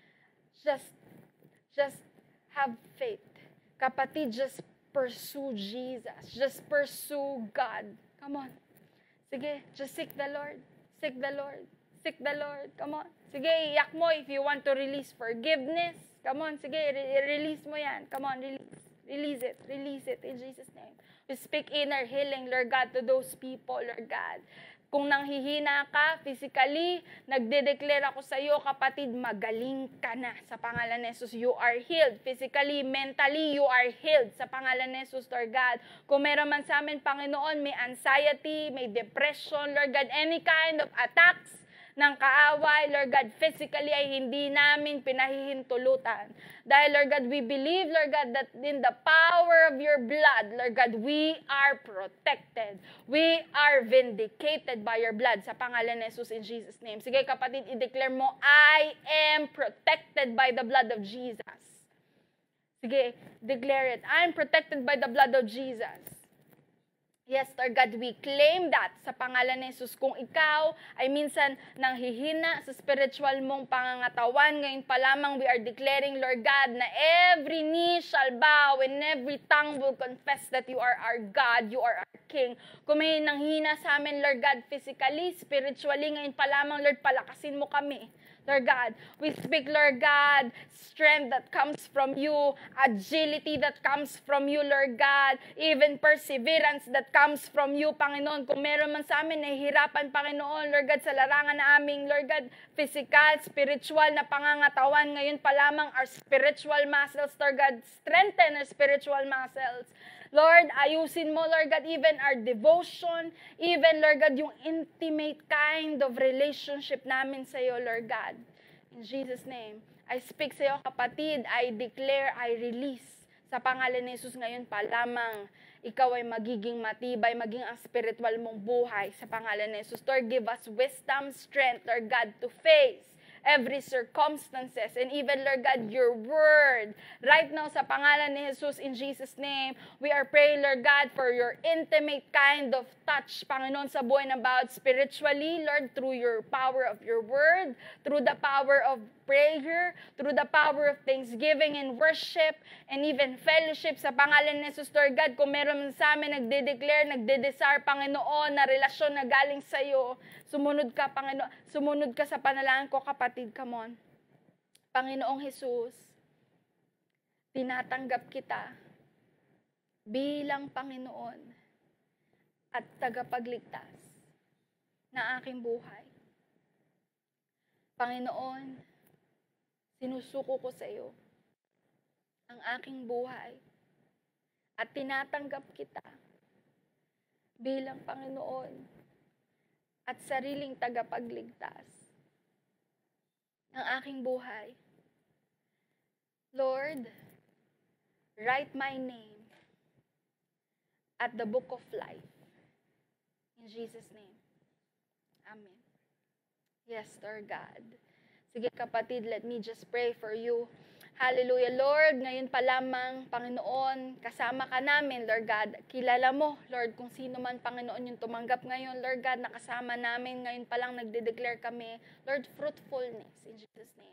Speaker 1: Just have faith. Kapatid, just pursue Jesus. Just pursue God. Come on. Sige, just seek the Lord. Seek the Lord. Seek the Lord. Come on. Sige, iyak mo if you want to release forgiveness. Come on, sige, release mo yan. Come on, release it. Release it in Jesus' name. We speak inner healing, Lord God, to those people, Lord God. Kung nanghihina ka physically, nagde-declare ako sa iyo, kapatid, magaling ka na sa pangalan ni Jesus. You are healed. Physically, mentally, you are healed sa pangalan ni Jesus, Lord God. Kung meron man sa amin, Panginoon, may anxiety, may depression, Lord God, any kind of attacks ng kaaway, Lord God, physically ay hindi namin pinahihintulutan. Dahil, Lord God, we believe, Lord God, that in the power of your blood, Lord God, we are protected. We are vindicated by your blood sa pangalan ni Jesus in Jesus' name. Sige, kapatid, i-declare mo, I am protected by the blood of Jesus. Sige, declare it. I am protected by the blood of Jesus. Yes, Lord God, we claim that sa pangalan ni Jesus. Kung ikaw ay minsan nanghihina sa spiritual mong pangangatawan, ngayon pa lamang we are declaring, Lord God, na every knee shall bow and every tongue will confess that you are our God, you are our King. Kung may nanghihina sa amin, Lord God, physically, spiritually, ngayon pa lamang, Lord, palakasin mo kami. Lord God, we speak, Lord God, strength that comes from you, agility that comes from you, Lord God, even perseverance that comes from you, Panginoon. Kung meron man sa amin nahihirapan, Panginoon, Lord God, sa larangan na aming, Lord God, physical, spiritual na pangangatawan, ngayon pa lamang our spiritual muscles, Lord God, strengthen our spiritual muscles. Lord, ayusin mo, Lord God, even our devotion, even, Lord God, yung intimate kind of relationship namin sa iyo, Lord God. In Jesus' name, I speak sa iyo, kapatid, I declare, I release sa pangalan ni Jesus ngayon pa lamang, ikaw ay magiging matibay, maging ang spiritual mong buhay sa pangalan ni Jesus. Lord, give us wisdom, strength, Lord God, to face every circumstances, and even, Lord God, your word. Right now, sa pangalan ni Jesus, in Jesus' name, we are praying, Lord God, for your intimate kind of touch, Panginoon, sa buhay ng bawat spiritually, Lord, through your power of your word, through the power of prayer, through the power of thanksgiving and worship, and even fellowship sa pangalan ni Jesus, Lord God. Kung meron sa amin nagde-declare, nagde-desire, Panginoon, na relasyon na galing sa iyo, sumunod ka, Panginoon, sumunod ka sa panalangin ko, kapatid, come on. Panginoong Jesus, tinatanggap kita bilang Panginoon at tagapagligtas ng aking buhay. Panginoon, sinusuko ko sa iyo ang aking buhay at tinatanggap kita bilang Panginoon at sariling tagapagligtas ng aking buhay. Lord, write my name at the book of life. In Jesus' name. Amen. Yes, Lord God. Sige, kapatid, let me just pray for you. Hallelujah, Lord. Ngayon pa lamang, Panginoon, kasama ka namin, Lord God. Kilala mo, Lord, kung sino man, Panginoon, yung tumanggap ngayon, Lord God, nakasama namin. Ngayon pa lang nagde-declare kami, Lord, fruitfulness in Jesus' name.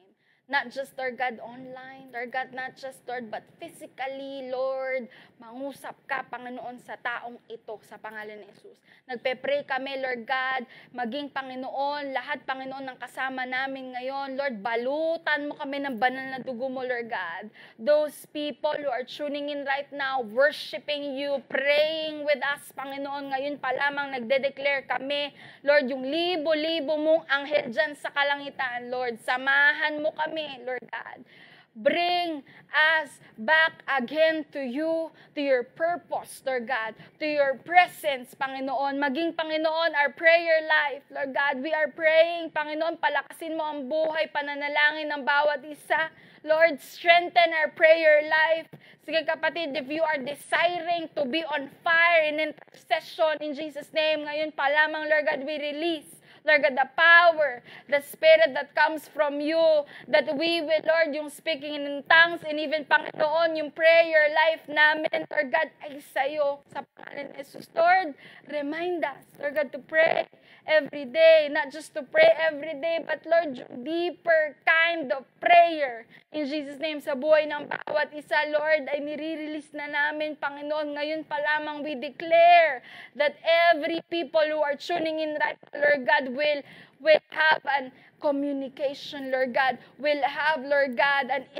Speaker 1: Not just, Lord God, online, Lord God, not just, Lord, but physically, Lord, mangusap ka, Panginoon, sa taong ito, sa pangalan ni Jesus. Nagpe-pray kami, Lord God, maging Panginoon, lahat, Panginoon, ng kasama namin ngayon, Lord, balutan mo kami ng banal na dugo mo, Lord God. Those people who are tuning in right now, worshiping you, praying with us, Panginoon, ngayon pa lamang nagde-declare kami, Lord, yung libo-libo mong anghel dyan sa kalangitan, Lord, samahan mo kami, Lord God. Bring us back again to you, to your purpose, Lord God, to your presence, Panginoon. Maging, Panginoon, our prayer life, Lord God. We are praying, Panginoon, palakasin mo ang buhay, pananalangin ng bawat isa. Lord, strengthen our prayer life. Sige kapatid, if you are desiring to be on fire in intercession, in Jesus' name, ngayon pa lamang, Lord God, we release, Lord God, the power, the spirit that comes from you, that we will, Lord, yung speaking in tongues, and even, Panginoon, yung prayer life namin, Lord God, ay sa'yo, sa pangalan ni Jesus. Lord, remind us, Lord God, to pray every day, not just to pray every day, but, Lord, yung deeper kind of prayer, in Jesus' name, sa buhay ng bawat isa, Lord, ay nire-release na namin, Panginoon, ngayon pa lamang we declare that every people who are tuning in right now, Lord God, will have an communication, Lord God, will have, Lord God, an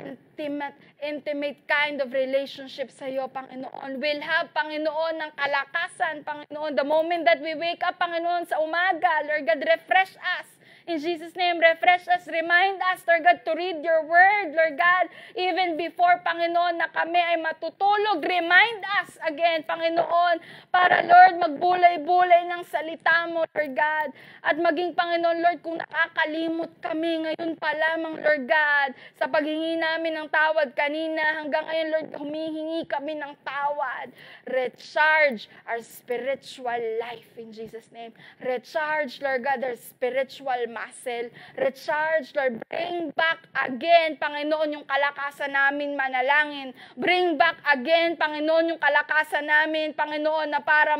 Speaker 1: intimate kind of relationship sa iyo, Panginoon. Will have, Panginoon, ng kalakasan, Panginoon. The moment that we wake up, Panginoon, sa umaga, Lord God, refresh us. In Jesus' name, refresh us, remind us, Lord God, to read your word, Lord God, even before, Panginoon, na kami ay matutulog. Remind us again, Panginoon, para, Lord, magbulay-bulay ng salita mo, Lord God. At maging, Panginoon, Lord, kung nakakalimot kami ngayon pa lamang, Lord God, sa paghingi namin ng tawad kanina, hanggang ngayon, Lord, humihingi kami ng tawad. Recharge our spiritual life in Jesus' name. Recharge, Lord God, our spiritual muscle. Recharge, Lord. Bring back again, Panginoon, yung kalakasan namin manalangin. Bring back again, Panginoon, yung kalakasan namin, Panginoon, na para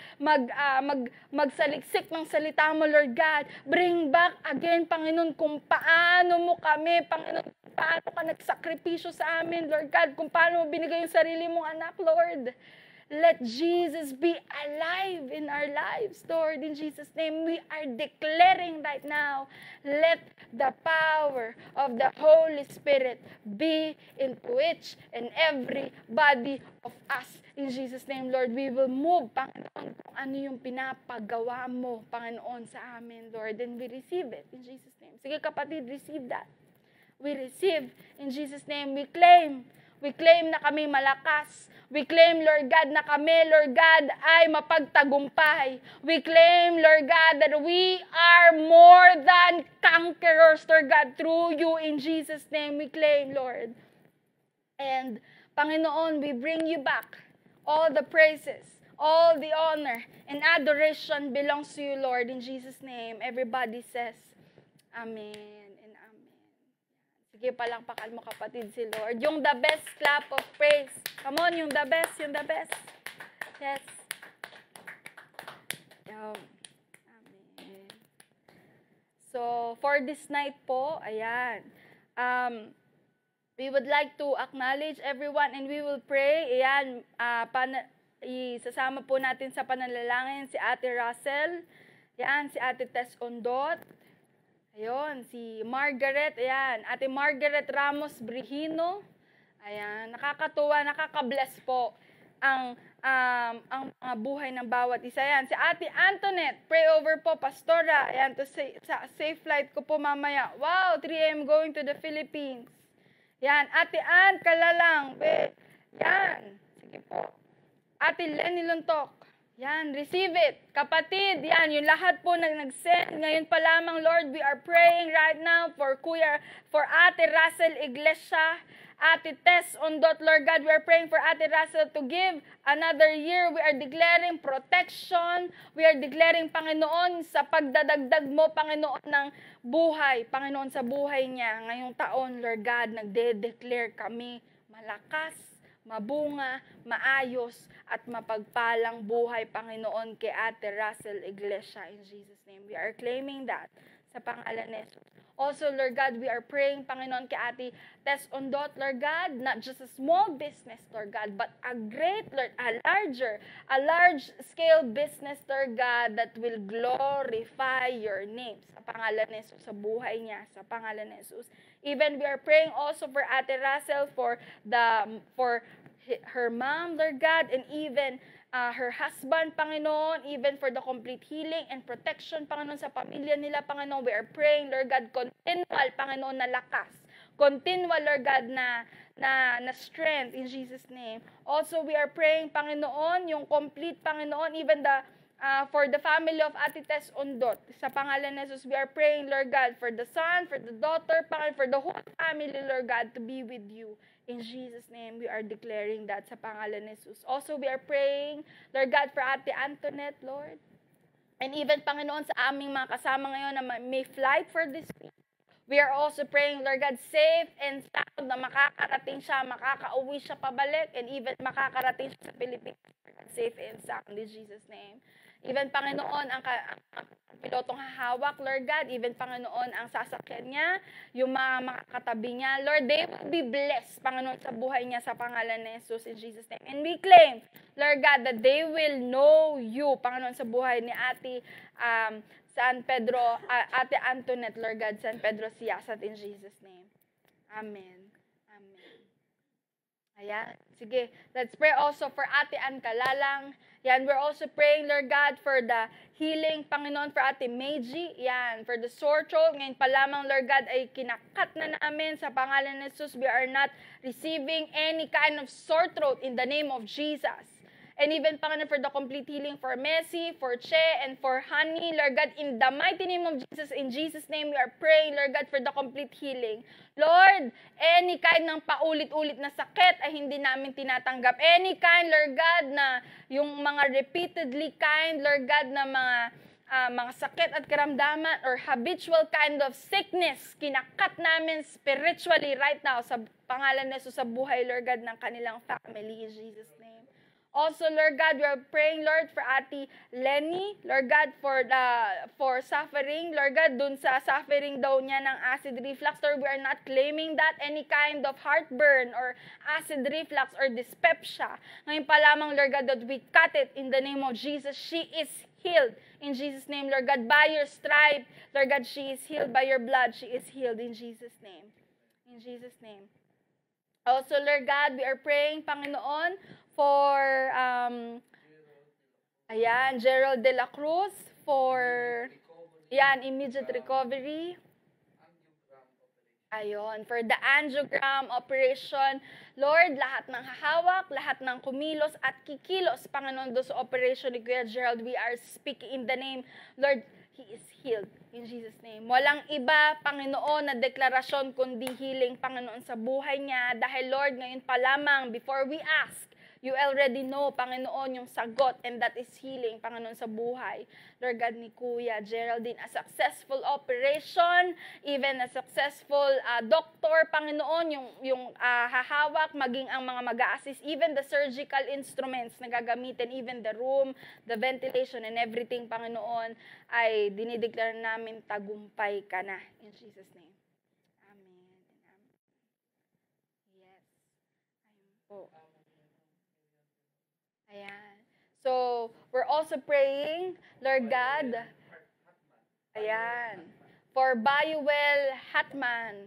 Speaker 1: magsaliksik ng salita mo, Lord God. Bring back again, Panginoon, kung paano mo kami, Panginoon, paano ka nagsakripisyo sa amin, Lord God, kung paano mo binigay yung sarili mong anak, Lord. Let Jesus be alive in our lives, Lord. In Jesus' name, we are declaring right now, let the power of the Holy Spirit be into each and every body of us. In Jesus' name, Lord, we will move, Panginoon, kung ano yung pinapagawa mo, Panginoon, sa amin, Lord. And we receive it in Jesus' name. Sige kapatid, receive that. We receive in Jesus' name. We claim na kami malakas. We claim, Lord God, na kami, Lord God, ay mapagtagumpay. We claim, Lord God, that we are more than conquerors, Lord God, through you in Jesus' name. We claim, Lord. And, Panginoon, we bring you back. All the praises, all the honor, and adoration belongs to you, Lord, in Jesus' name. Everybody says, Amen. Sige, palakpakan mo kapatid si Lord. Yung the best clap of praise. Come on, yung the best, yung the best. Yes. Amen. So, for this night po, ayan. We would like to acknowledge everyone and we will pray. Ayan, isasama po natin sa pananalangin si Ate Russell. Ayan, si Ate Tess Ondot. Ayun, si Margaret, ayan, Ate Margaret Ramos Brihino. Ayan, nakakatuwa, nakaka-bless po ang buhay ng bawat isa. Ayan, si Ate Antoinette, pray over po, Pastora. Ayan, sa safe flight ko po mamaya. Wow, 3 a.m. going to the Philippines. Ayan, Ate Ann Kalalang. Ayan, sige po. Ate Lenny Luntok. Yan, receive it. Kapatid, yan, yung lahat po nag-send. Ngayon pa lamang, Lord, we are praying right now for Ate Russell Iglesia, Ate Tess Ondot, Lord God, we are praying for Ate Russell to give another year. We are declaring protection. We are declaring, Panginoon, sa pagdadagdag mo, Panginoon, ng buhay. Panginoon, sa buhay niya. Ngayong taon, Lord God, nagde-declare kami malakas, mabunga, maayos, at mapagpalang buhay, Panginoon, kay Ate Russell Iglesia. In Jesus' name, we are claiming that sa pangalan ni Jesus. Also, Lord God, we are praying, Panginoon, kay Ate Tess Ondot, Lord God, not just a small business, Lord God, but a great, Lord, a large-scale business, Lord God, that will glorify your name. Sa pangalan ni Jesus, sa buhay niya, sa pangalan ni Jesus. Even we are praying also for Ate Russell, for her mom, Lord God, and even her husband, Panginoon, even for the complete healing and protection, Panginoon, sa pamilya nila, Panginoon. We are praying, Lord God, continual, Panginoon, na lakas. Continual, Lord God, na strength in Jesus' name. Also, we are praying, Panginoon, yung complete, Panginoon, even for the family of Ate Tess Ondot. Sa pangalan ni Jesus, we are praying, Lord God, for the son, for the daughter, Panginoon, for the whole family, Lord God, to be with you. In Jesus' name, we are declaring that sa pangalan ni Jesus. Also, we are praying, Lord God, for Ate Antoinette, Lord. And even, Panginoon, sa aming mga kasama ngayon na may flight for this week. We are also praying, Lord God, safe and sound na makakarating siya, makakauwi siya pabalik, and even makakarating siya sa Pilipinas. Safe and sound in Jesus' name. Even, Panginoon, ang pilotong hahawak, Lord God, even, Panginoon, ang sasakyan niya, yung mga makakatabi niya, Lord, they will be blessed, Panginoon, sa buhay niya, sa pangalan ni Jesus, in Jesus' name. And we claim, Lord God, that they will know you, Panginoon, sa buhay ni Ate San Pedro, Ate Antoinette, Lord God, San Pedro Siasat, in Jesus' name. Amen. Amen. Ayan. Sige, let's pray also for Ate Ann Kalalang. Yan, we're also praying, Lord God, for the healing, Panginoon, for Ate Meiji. Yan, for the sore throat. Ngayon pa lamang, Lord God, ay kinakat na namin sa pangalan ni Jesus. We are not receiving any kind of sore throat in the name of Jesus. And even, Panginoon, for the complete healing for Messi, for Che, and for Honey, Lord God, in the mighty name of Jesus, in Jesus' name, we are praying, Lord God, for the complete healing. Lord, any kind ng paulit-ulit na sakit ay hindi namin tinatanggap. Any kind, Lord God, na yung mga repeatedly kind, Lord God, na mga sakit at karamdaman or habitual kind of sickness, kinakat namin spiritually right now sa pangalan ni Jesus sa buhay, Lord God, ng kanilang family, in Jesus' name. Also, Lord God, we are praying, Lord, for Ate Lenny, Lord God, for suffering, Lord God, dun sa suffering daw niya ng acid reflux. Lord, we are not claiming that any kind of heartburn or acid reflux or dyspepsia. Ngayon pa lamang, Lord God, that we cut it in the name of Jesus. She is healed in Jesus' name, Lord God. By your stripe, Lord God, she is healed. By your blood, she is healed in Jesus' name. In Jesus' name. Also, Lord God, we are praying, Panginoon, for Gerald de la Cruz, for immediate recovery. Ayon, for the angiogram operation. Lord, lahat ng hahawak, lahat ng kumilos at kikilos, Panginoon, doon sa operation ni Kuya Gerald, we are speaking in the name, Lord, he is healed in Jesus' name. Walang iba, Panginoon, na deklarasyon kundi healing, Panginoon, sa buhay niya. Dahil, Lord, ngayon pa lamang, before we ask, you already know, Panginoon, yung sagot, and that is healing, Panginoon, sa buhay. Lord God, ni Kuya Geraldine, a successful operation, even a successful doctor, Panginoon, yung hahawak, maging ang mga mag-a-assist, even the surgical instruments na gagamitin, even the room, the ventilation, and everything, Panginoon, ay dinideklara namin tagumpay ka na. In Jesus' name. Amen. Amen. Yes. Ayun po. Ayan. So, we're also praying, Lord God, ayan, for Bayuel Hatman,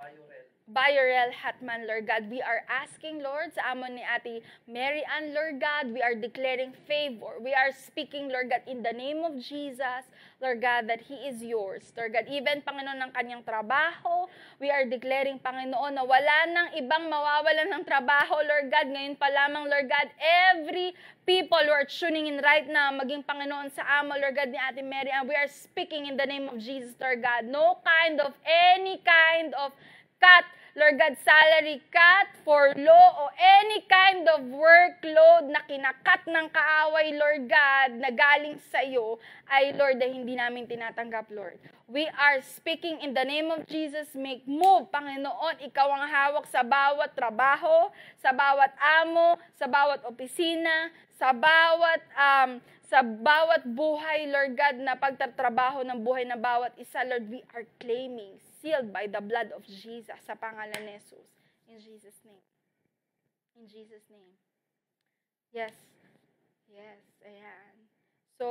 Speaker 1: Lord God. We are asking, Lord, sa amon ni Ate Mary Ann, Lord God, we are declaring favor. We are speaking, Lord God, in the name of Jesus, Lord God, that He is yours. Lord God, even, Panginoon, ng kanyang trabaho, we are declaring, Panginoon, na wala nang ibang mawawalan ng trabaho, Lord God. Ngayon pa lamang, Lord God, every people who are tuning in right now, maging, Panginoon, sa amo, Lord God, ni Ate Mary Ann, we are speaking in the name of Jesus, Lord God. No kind of, any kind of cut, Lord God, salary cut, furlough, o any kind of workload na kinakat ng kaaway, Lord God, na galing sa iyo, ay, Lord, ay hindi namin tinatanggap, Lord. We are speaking in the name of Jesus, make move, Panginoon, ikaw ang hawak sa bawat trabaho, sa bawat amo, sa bawat opisina, sa bawat buhay, Lord God, na pagtatrabaho ng buhay ng bawat isa, Lord, we are claiming, sealed by the blood of Jesus, sa pangalan ni Jesus. In Jesus' name. In Jesus' name. Yes. Yes. Ayan. So,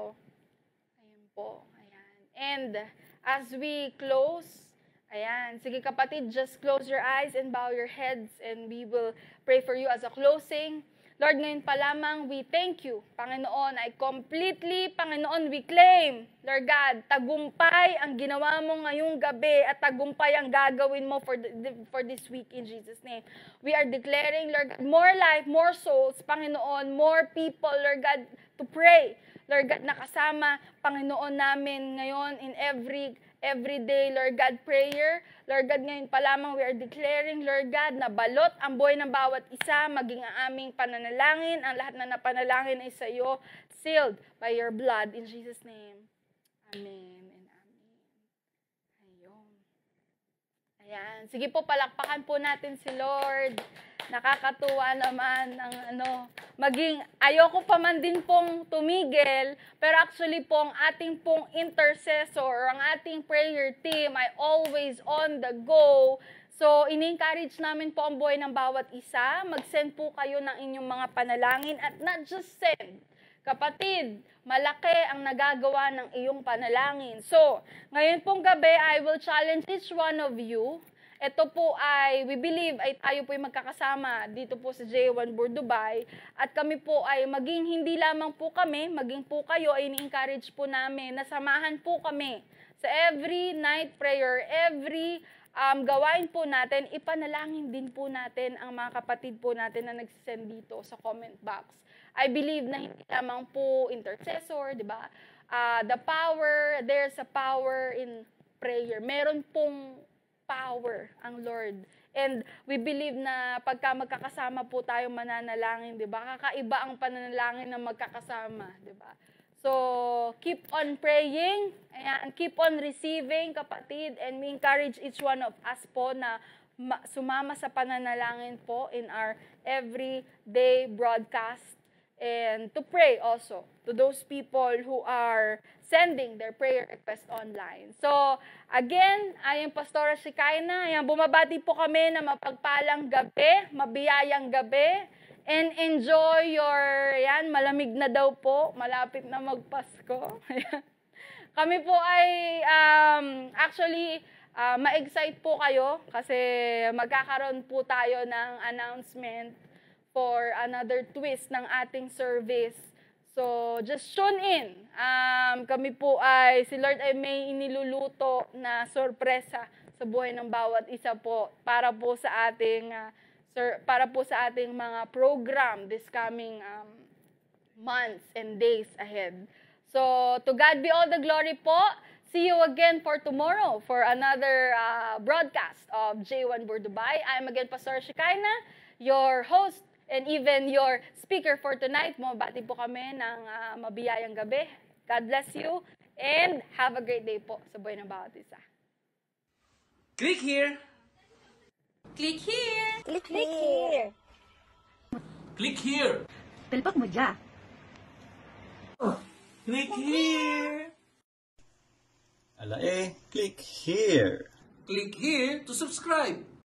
Speaker 1: ayan po. Ayan. And, as we close, ayan, sige kapatid, just close your eyes and bow your heads and we will pray for you as a closing. Lord, ngayon pa lamang, we thank you, Panginoon, I completely, Panginoon, we claim, Lord God, tagumpay ang ginawa mo ngayong gabi at tagumpay ang gagawin mo for this week in Jesus' name. We are declaring, Lord God, more life, more souls, Panginoon, more people, Lord God, to pray. Lord God, nakasama, Panginoon namin ngayon in every day, Lord God, prayer. Lord God, ngayon pa lamang we are declaring, Lord God, na balot ang buhay ng bawat isa, maging ang aming pananalangin, ang lahat na napanalangin ay sa iyo, sealed by your blood, in Jesus' name. Amen and amen. Ayun. Ayan. Sige po, palakpakan po natin si Lord. Nakakatuwa naman ang ayoko pa man din pong tumigil, pero actually po ang ating pong intercessor, ang ating prayer team ay always on the go. So, ini-encourage namin po ang buhay ng bawat isa. Mag-send po kayo ng inyong mga panalangin at not just send. Kapatid, malaki ang nagagawa ng iyong panalangin. So, ngayon pong gabi, I will challenge each one of you. Ito po ay, we believe, ay tayo po ay magkakasama dito po sa J1 Dubai. At kami po ay maging hindi lamang po kami, maging po kayo ay ni-encourage po namin na samahan po kami sa every night prayer, every gawain po natin, ipanalangin din po natin ang mga kapatid po natin na nagsisend dito sa comment box. I believe na hindi lamang po intercessor, di ba? There's a power in prayer. Meron pong power ang Lord. And we believe na pagka magkakasama po tayo mananalangin, 'di ba? Kakaiba ang pananalangin ng magkakasama, 'di ba? So, keep on praying, and keep on receiving, kapatid, and we encourage each one of us po na sumama sa pananalangin po in our everyday broadcast and to pray also to those people who are sending their prayer request online. So, again, I am Pastora Shekainah. Ayan, bumabati po kami na mapagpalang gabi, mabiyayang gabi, and enjoy malamig na daw po, malapit na magpasko. Kami po ay, ma-excite po kayo kasi magkakaroon po tayo ng announcement for another twist ng ating service. So, just tune in. Kami po si Lord ay may iniluluto na sorpresa sa buhay ng bawat isa po para po sa ating mga program this coming months and days ahead. So, to God be all the glory po. See you again for tomorrow for another broadcast of J1 Dubai. I'm again Pastora Shekainah, your host and even your speaker for tonight. Mabati po kami ng mabiyayang gabi. God bless you and have a great day po sa buhay ng bawat isa.
Speaker 2: Click here.
Speaker 3: Click here.
Speaker 4: Click here.
Speaker 2: Click here.
Speaker 4: Palpak mo dyan.
Speaker 2: Click here.
Speaker 5: Click here.
Speaker 2: Click here to subscribe.